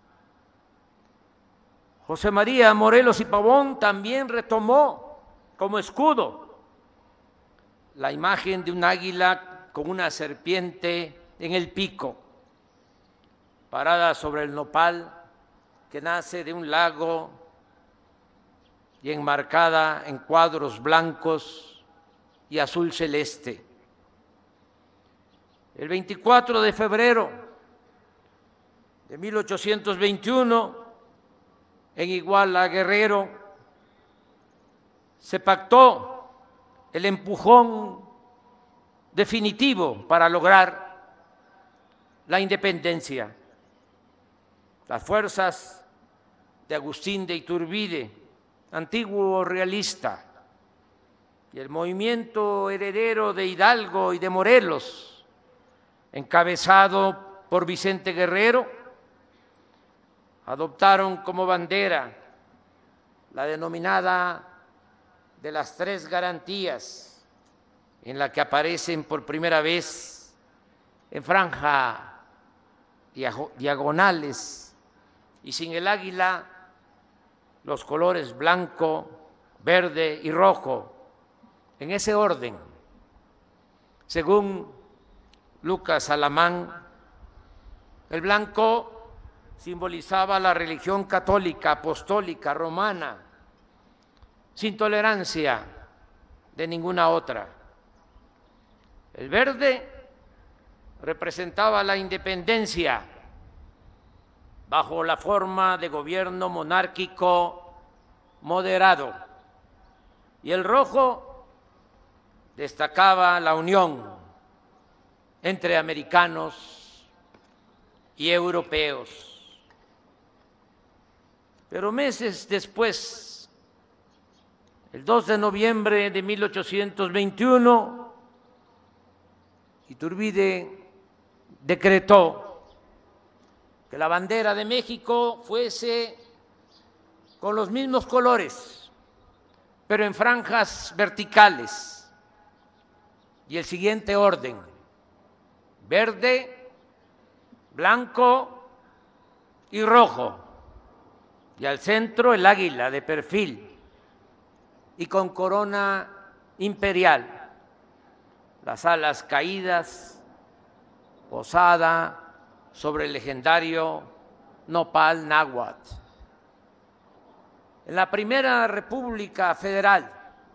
José María Morelos y Pavón también retomó como escudo la imagen de un águila con una serpiente en el pico, parada sobre el nopal que nace de un lago y enmarcada en cuadros blancos y azul celeste. El veinticuatro de febrero de mil ochocientos veintiuno, en Iguala, Guerrero, se pactó el empujón definitivo para lograr la independencia. Las fuerzas de Agustín de Iturbide, antiguo realista, y el movimiento heredero de Hidalgo y de Morelos, encabezado por Vicente Guerrero, adoptaron como bandera la denominada de las tres garantías, en la que aparecen por primera vez en franja diagonales y sin el águila los colores blanco, verde y rojo, en ese orden. Según Lucas Alamán, el blanco simbolizaba la religión católica, apostólica, romana, sin tolerancia de ninguna otra. El verde representaba la independencia bajo la forma de gobierno monárquico moderado, y el rojo destacaba la unión entre americanos y europeos. Pero meses después, el dos de noviembre de mil ochocientos veintiuno, Iturbide decretó que la bandera de México fuese con los mismos colores, pero en franjas verticales, y el siguiente orden: verde, blanco y rojo, y al centro el águila de perfil y con corona imperial, las alas caídas, posada sobre el legendario nopal náhuatl. En la primera República Federal,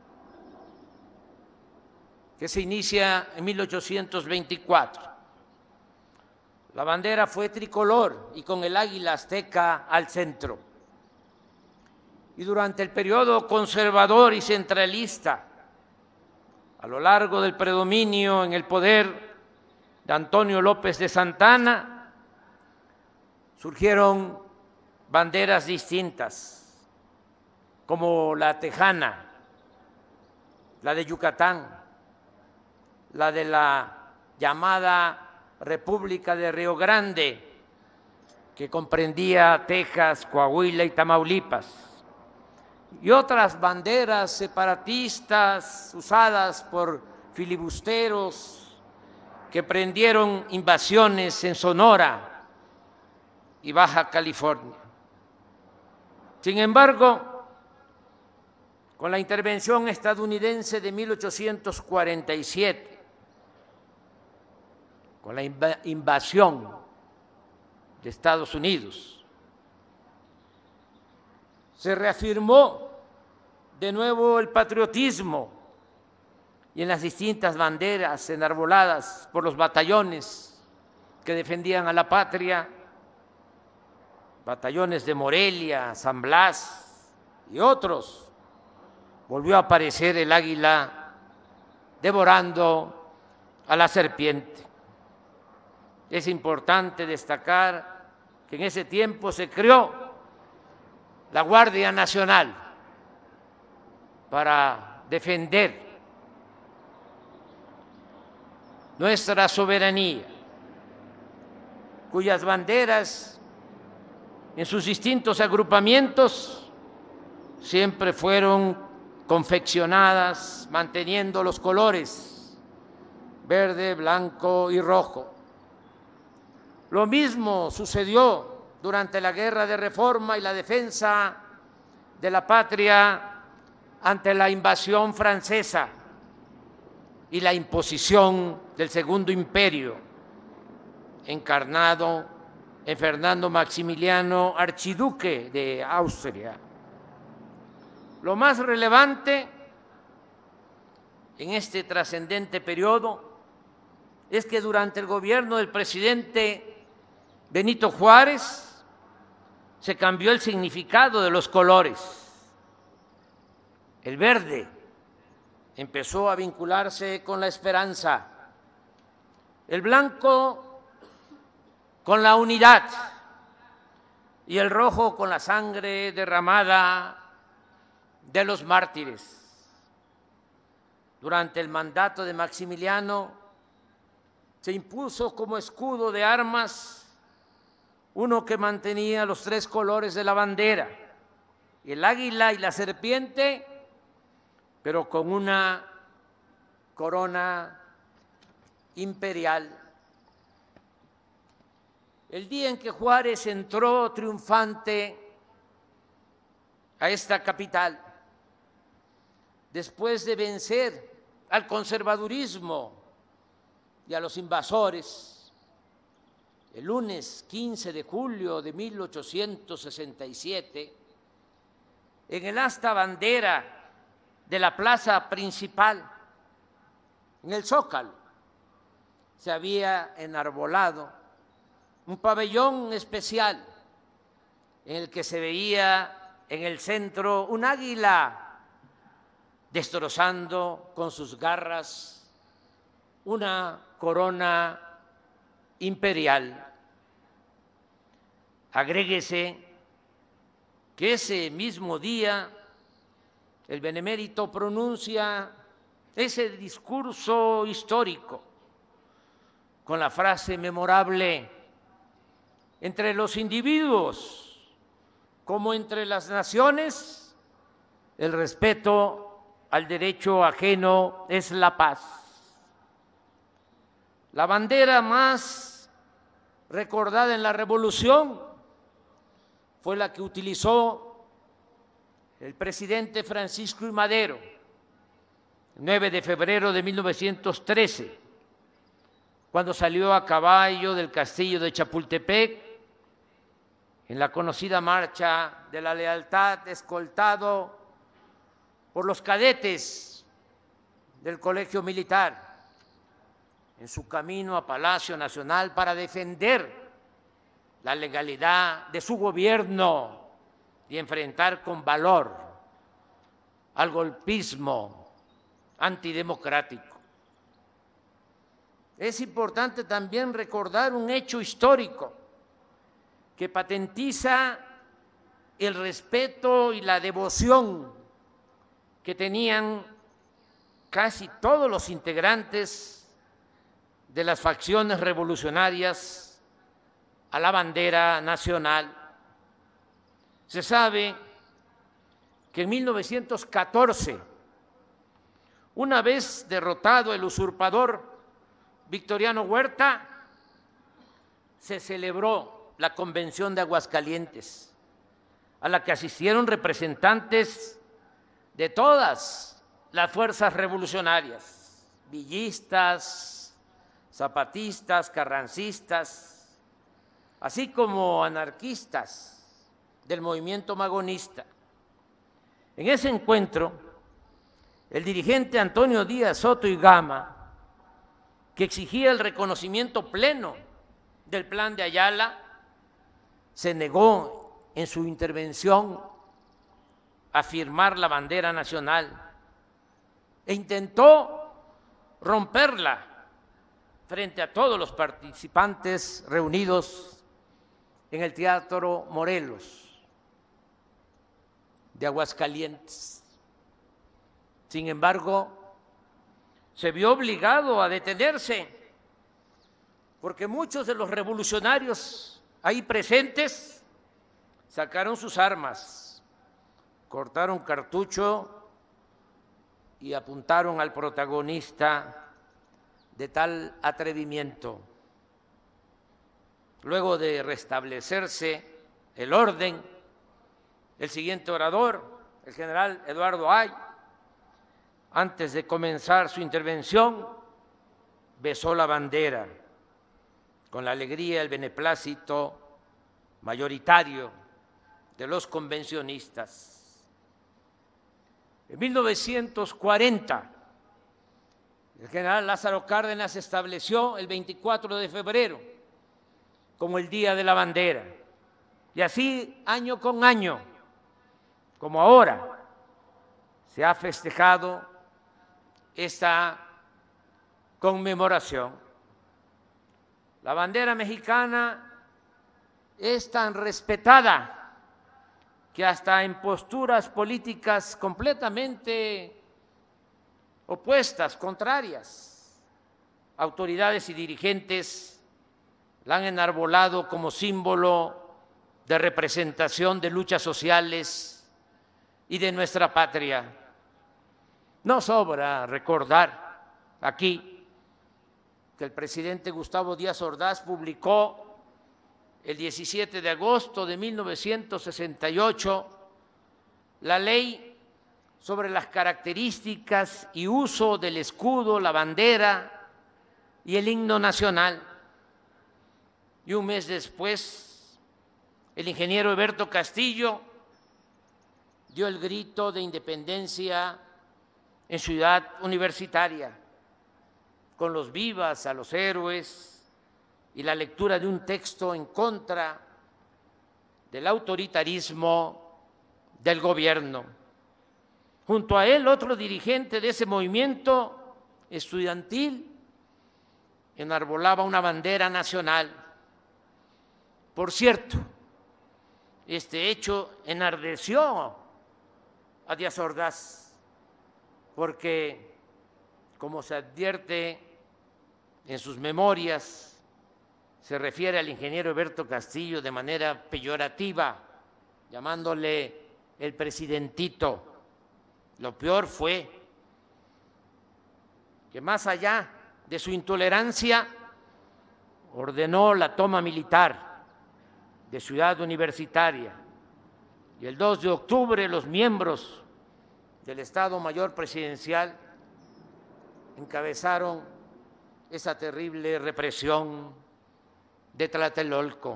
que se inicia en mil ochocientos veinticuatro, la bandera fue tricolor y con el águila azteca al centro. Y durante el periodo conservador y centralista, a lo largo del predominio en el poder de Antonio López de Santana, surgieron banderas distintas, como la tejana, la de Yucatán, la de la llamada República de Río Grande, que comprendía Texas, Coahuila y Tamaulipas, y otras banderas separatistas usadas por filibusteros que prendieron invasiones en Sonora y Baja California. Sin embargo, con la intervención estadounidense de mil ochocientos cuarenta y siete, con la invasión de Estados Unidos, se reafirmó de nuevo el patriotismo, y en las distintas banderas enarboladas por los batallones que defendían a la patria, batallones de Morelia, San Blas y otros, volvió a aparecer el águila devorando a la serpiente. Es importante destacar que en ese tiempo se creó la Guardia Nacional para defender nuestra soberanía, cuyas banderas en sus distintos agrupamientos siempre fueron confeccionadas manteniendo los colores verde, blanco y rojo. Lo mismo sucedió durante la Guerra de Reforma y la defensa de la patria ante la invasión francesa y la imposición del Segundo Imperio, encarnado en Fernando Maximiliano, archiduque de Austria. Lo más relevante en este trascendente periodo es que durante el gobierno del presidente Benito Juárez se cambió el significado de los colores. El verde empezó a vincularse con la esperanza, el blanco con la unidad y el rojo con la sangre derramada de los mártires. Durante el mandato de Maximiliano se impuso como escudo de armas uno que mantenía los tres colores de la bandera, el águila y la serpiente, pero con una corona imperial. El día en que Juárez entró triunfante a esta capital, después de vencer al conservadurismo y a los invasores, el lunes quince de julio de mil ochocientos sesenta y siete, en el asta bandera de la plaza principal, en el Zócalo, se había enarbolado un pabellón especial en el que se veía en el centro un águila destrozando con sus garras una corona imperial. Agréguese que ese mismo día el benemérito pronuncia ese discurso histórico con la frase memorable: entre los individuos como entre las naciones, el respeto al derecho ajeno es la paz. La bandera más recordada en la Revolución fue la que utilizó el presidente Francisco I. Madero, el nueve de febrero de mil novecientos trece, cuando salió a caballo del castillo de Chapultepec en la conocida Marcha de la Lealtad, escoltado por los cadetes del Colegio Militar, en su camino a Palacio Nacional para defender la legalidad de su gobierno y enfrentar con valor al golpismo antidemocrático. Es importante también recordar un hecho histórico que patentiza el respeto y la devoción que tenían casi todos los integrantes de las facciones revolucionarias a la bandera nacional. Se sabe que en mil novecientos catorce, una vez derrotado el usurpador Victoriano Huerta, se celebró la Convención de Aguascalientes, a la que asistieron representantes de todas las fuerzas revolucionarias, villistas, zapatistas, carrancistas, así como anarquistas del movimiento magonista. En ese encuentro, el dirigente Antonio Díaz Soto y Gama, que exigía el reconocimiento pleno del Plan de Ayala, se negó en su intervención a firmar la bandera nacional e intentó romperla frente a todos los participantes reunidos en el Teatro Morelos de Aguascalientes. Sin embargo, se vio obligado a detenerse porque muchos de los revolucionarios ahí presentes sacaron sus armas, cortaron cartucho y apuntaron al protagonista de tal atrevimiento. Luego de restablecerse el orden, el siguiente orador, el general Eduardo Ay, antes de comenzar su intervención, besó la bandera con la alegría y el beneplácito mayoritario de los convencionistas. En mil novecientos cuarenta, el general Lázaro Cárdenas estableció el veinticuatro de febrero como el Día de la Bandera. Y así, año con año, como ahora, se ha festejado esta conmemoración. La bandera mexicana es tan respetada que hasta en posturas políticas completamente opuestas, contrarias, autoridades y dirigentes la han enarbolado como símbolo de representación de luchas sociales y de nuestra patria. No sobra recordar aquí que el presidente Gustavo Díaz Ordaz publicó el diecisiete de agosto de mil novecientos sesenta y ocho la ley sobre las características y uso del escudo, la bandera y el himno nacional. Y un mes después, el ingeniero Eberto Castillo dio el grito de independencia en Ciudad Universitaria, con los vivas a los héroes y la lectura de un texto en contra del autoritarismo del gobierno. Junto a él, otro dirigente de ese movimiento estudiantil enarbolaba una bandera nacional. Por cierto, este hecho enardeció a Díaz Ordaz, porque, como se advierte en sus memorias, se refiere al ingeniero Eberto Castillo de manera peyorativa, llamándole el presidentito. Lo peor fue que, más allá de su intolerancia, ordenó la toma militar de Ciudad Universitaria, y el dos de octubre los miembros del Estado Mayor Presidencial encabezaron esa terrible represión de Tlatelolco.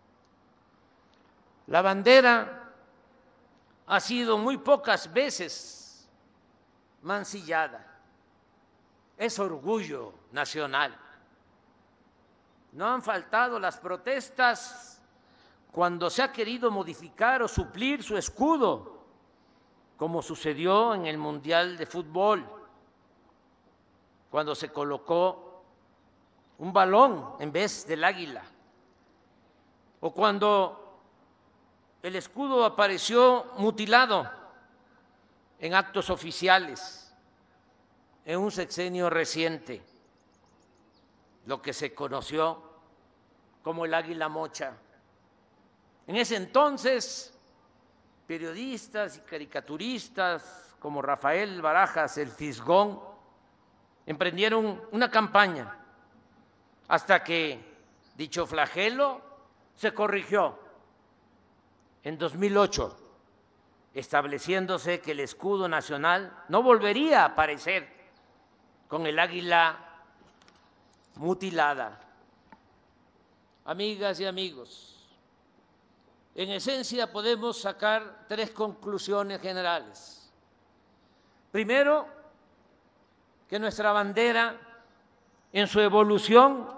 La bandera ha sido muy pocas veces mancillada, es orgullo nacional. No han faltado las protestas cuando se ha querido modificar o suplir su escudo, como sucedió en el Mundial de Fútbol, cuando se colocó un balón en vez del águila, o cuando el escudo apareció mutilado en actos oficiales en un sexenio reciente, lo que se conoció como el águila mocha. En ese entonces, periodistas y caricaturistas como Rafael Barajas, el Fisgón, emprendieron una campaña hasta que dicho flagelo se corrigió en dos mil ocho, estableciéndose que el escudo nacional no volvería a aparecer con el águila mutilada. Amigas y amigos, en esencia podemos sacar tres conclusiones generales. Primero, que nuestra bandera en su evolución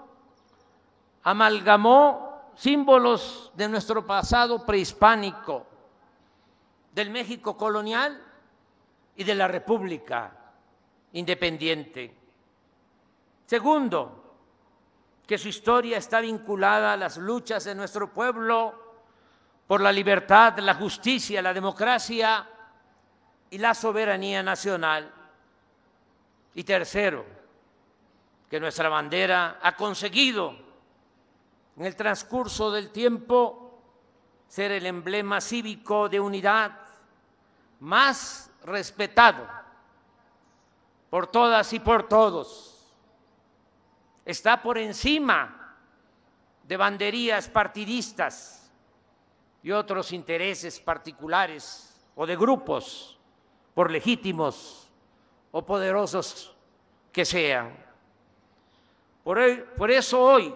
amalgamó símbolos de nuestro pasado prehispánico del México colonial y de la República independiente. Segundo, que su historia está vinculada a las luchas de nuestro pueblo por la libertad, la justicia, la democracia y la soberanía nacional. Y tercero, que nuestra bandera ha conseguido en el transcurso del tiempo ser el emblema cívico de unidad más respetado por todas y por todos. Está por encima de banderías partidistas y otros intereses particulares o de grupos, por legítimos o poderosos que sean. Por, por eso hoy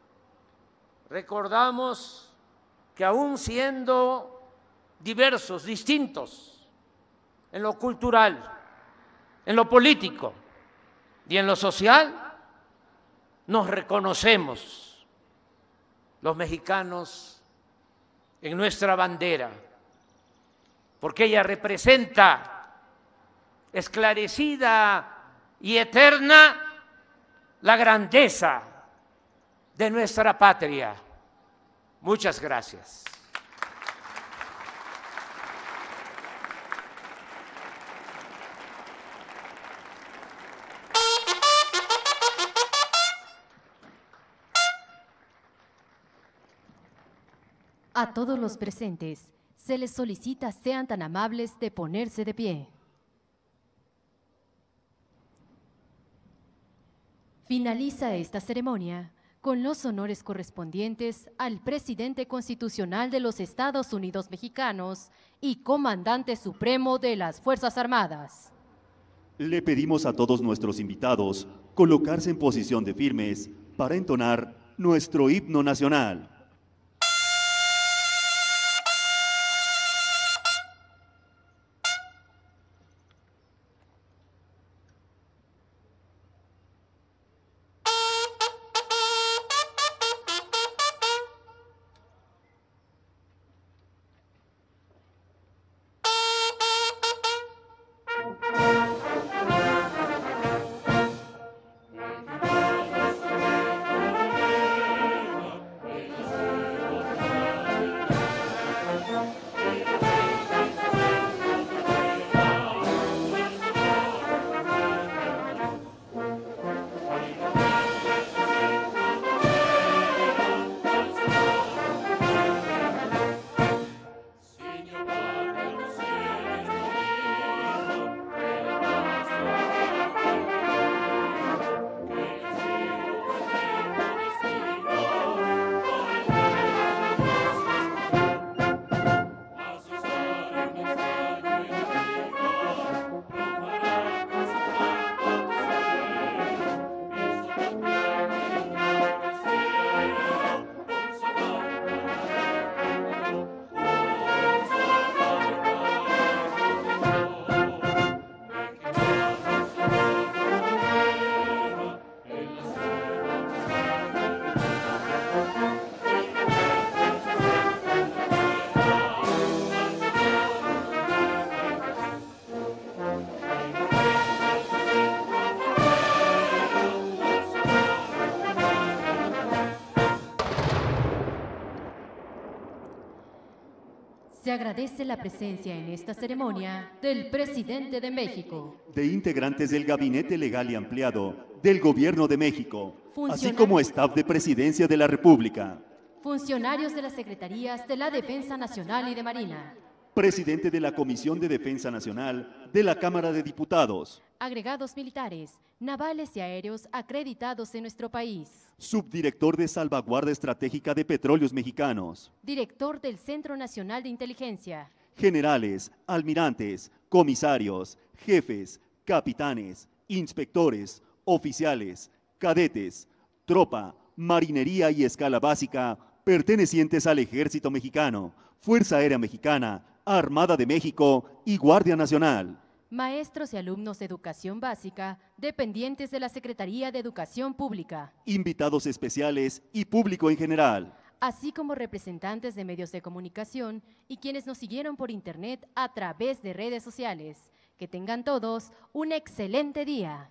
recordamos que aún siendo diversos, distintos en lo cultural, en lo político y en lo social, nos reconocemos los mexicanos en nuestra bandera, porque ella representa esclarecida y eterna la grandeza de nuestra patria. Muchas gracias. A todos los presentes se les solicita sean tan amables de ponerse de pie. Finaliza esta ceremonia con los honores correspondientes al presidente constitucional de los Estados Unidos Mexicanos y comandante supremo de las Fuerzas Armadas. Le pedimos a todos nuestros invitados colocarse en posición de firmes para entonar nuestro himno nacional. Se agradece la presencia en esta ceremonia del presidente de México, de integrantes del Gabinete Legal y Ampliado del Gobierno de México, así Funcionarios. como staff de Presidencia de la República, funcionarios de las Secretarías de la Defensa Nacional y de Marina, presidente de la Comisión de Defensa Nacional de la Cámara de Diputados, agregados militares, navales y aéreos acreditados en nuestro país, subdirector de Salvaguarda Estratégica de Petróleos Mexicanos, director del Centro Nacional de Inteligencia, generales, almirantes, comisarios, jefes, capitanes, inspectores, oficiales, cadetes, tropa, marinería y escala básica pertenecientes al Ejército Mexicano, Fuerza Aérea Mexicana, Armada de México y Guardia Nacional. maestros y alumnos de educación básica dependientes de la Secretaría de Educación Pública, Invitados especiales y público en general. así como representantes de medios de comunicación y quienes nos siguieron por internet a través de redes sociales. Que tengan todos un excelente día.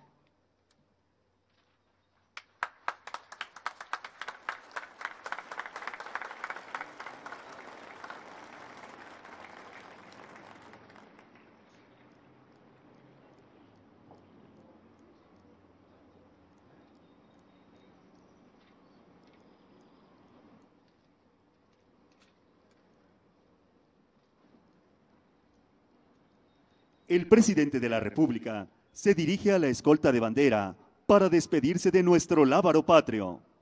El presidente de la República se dirige a la escolta de bandera para despedirse de nuestro lábaro patrio.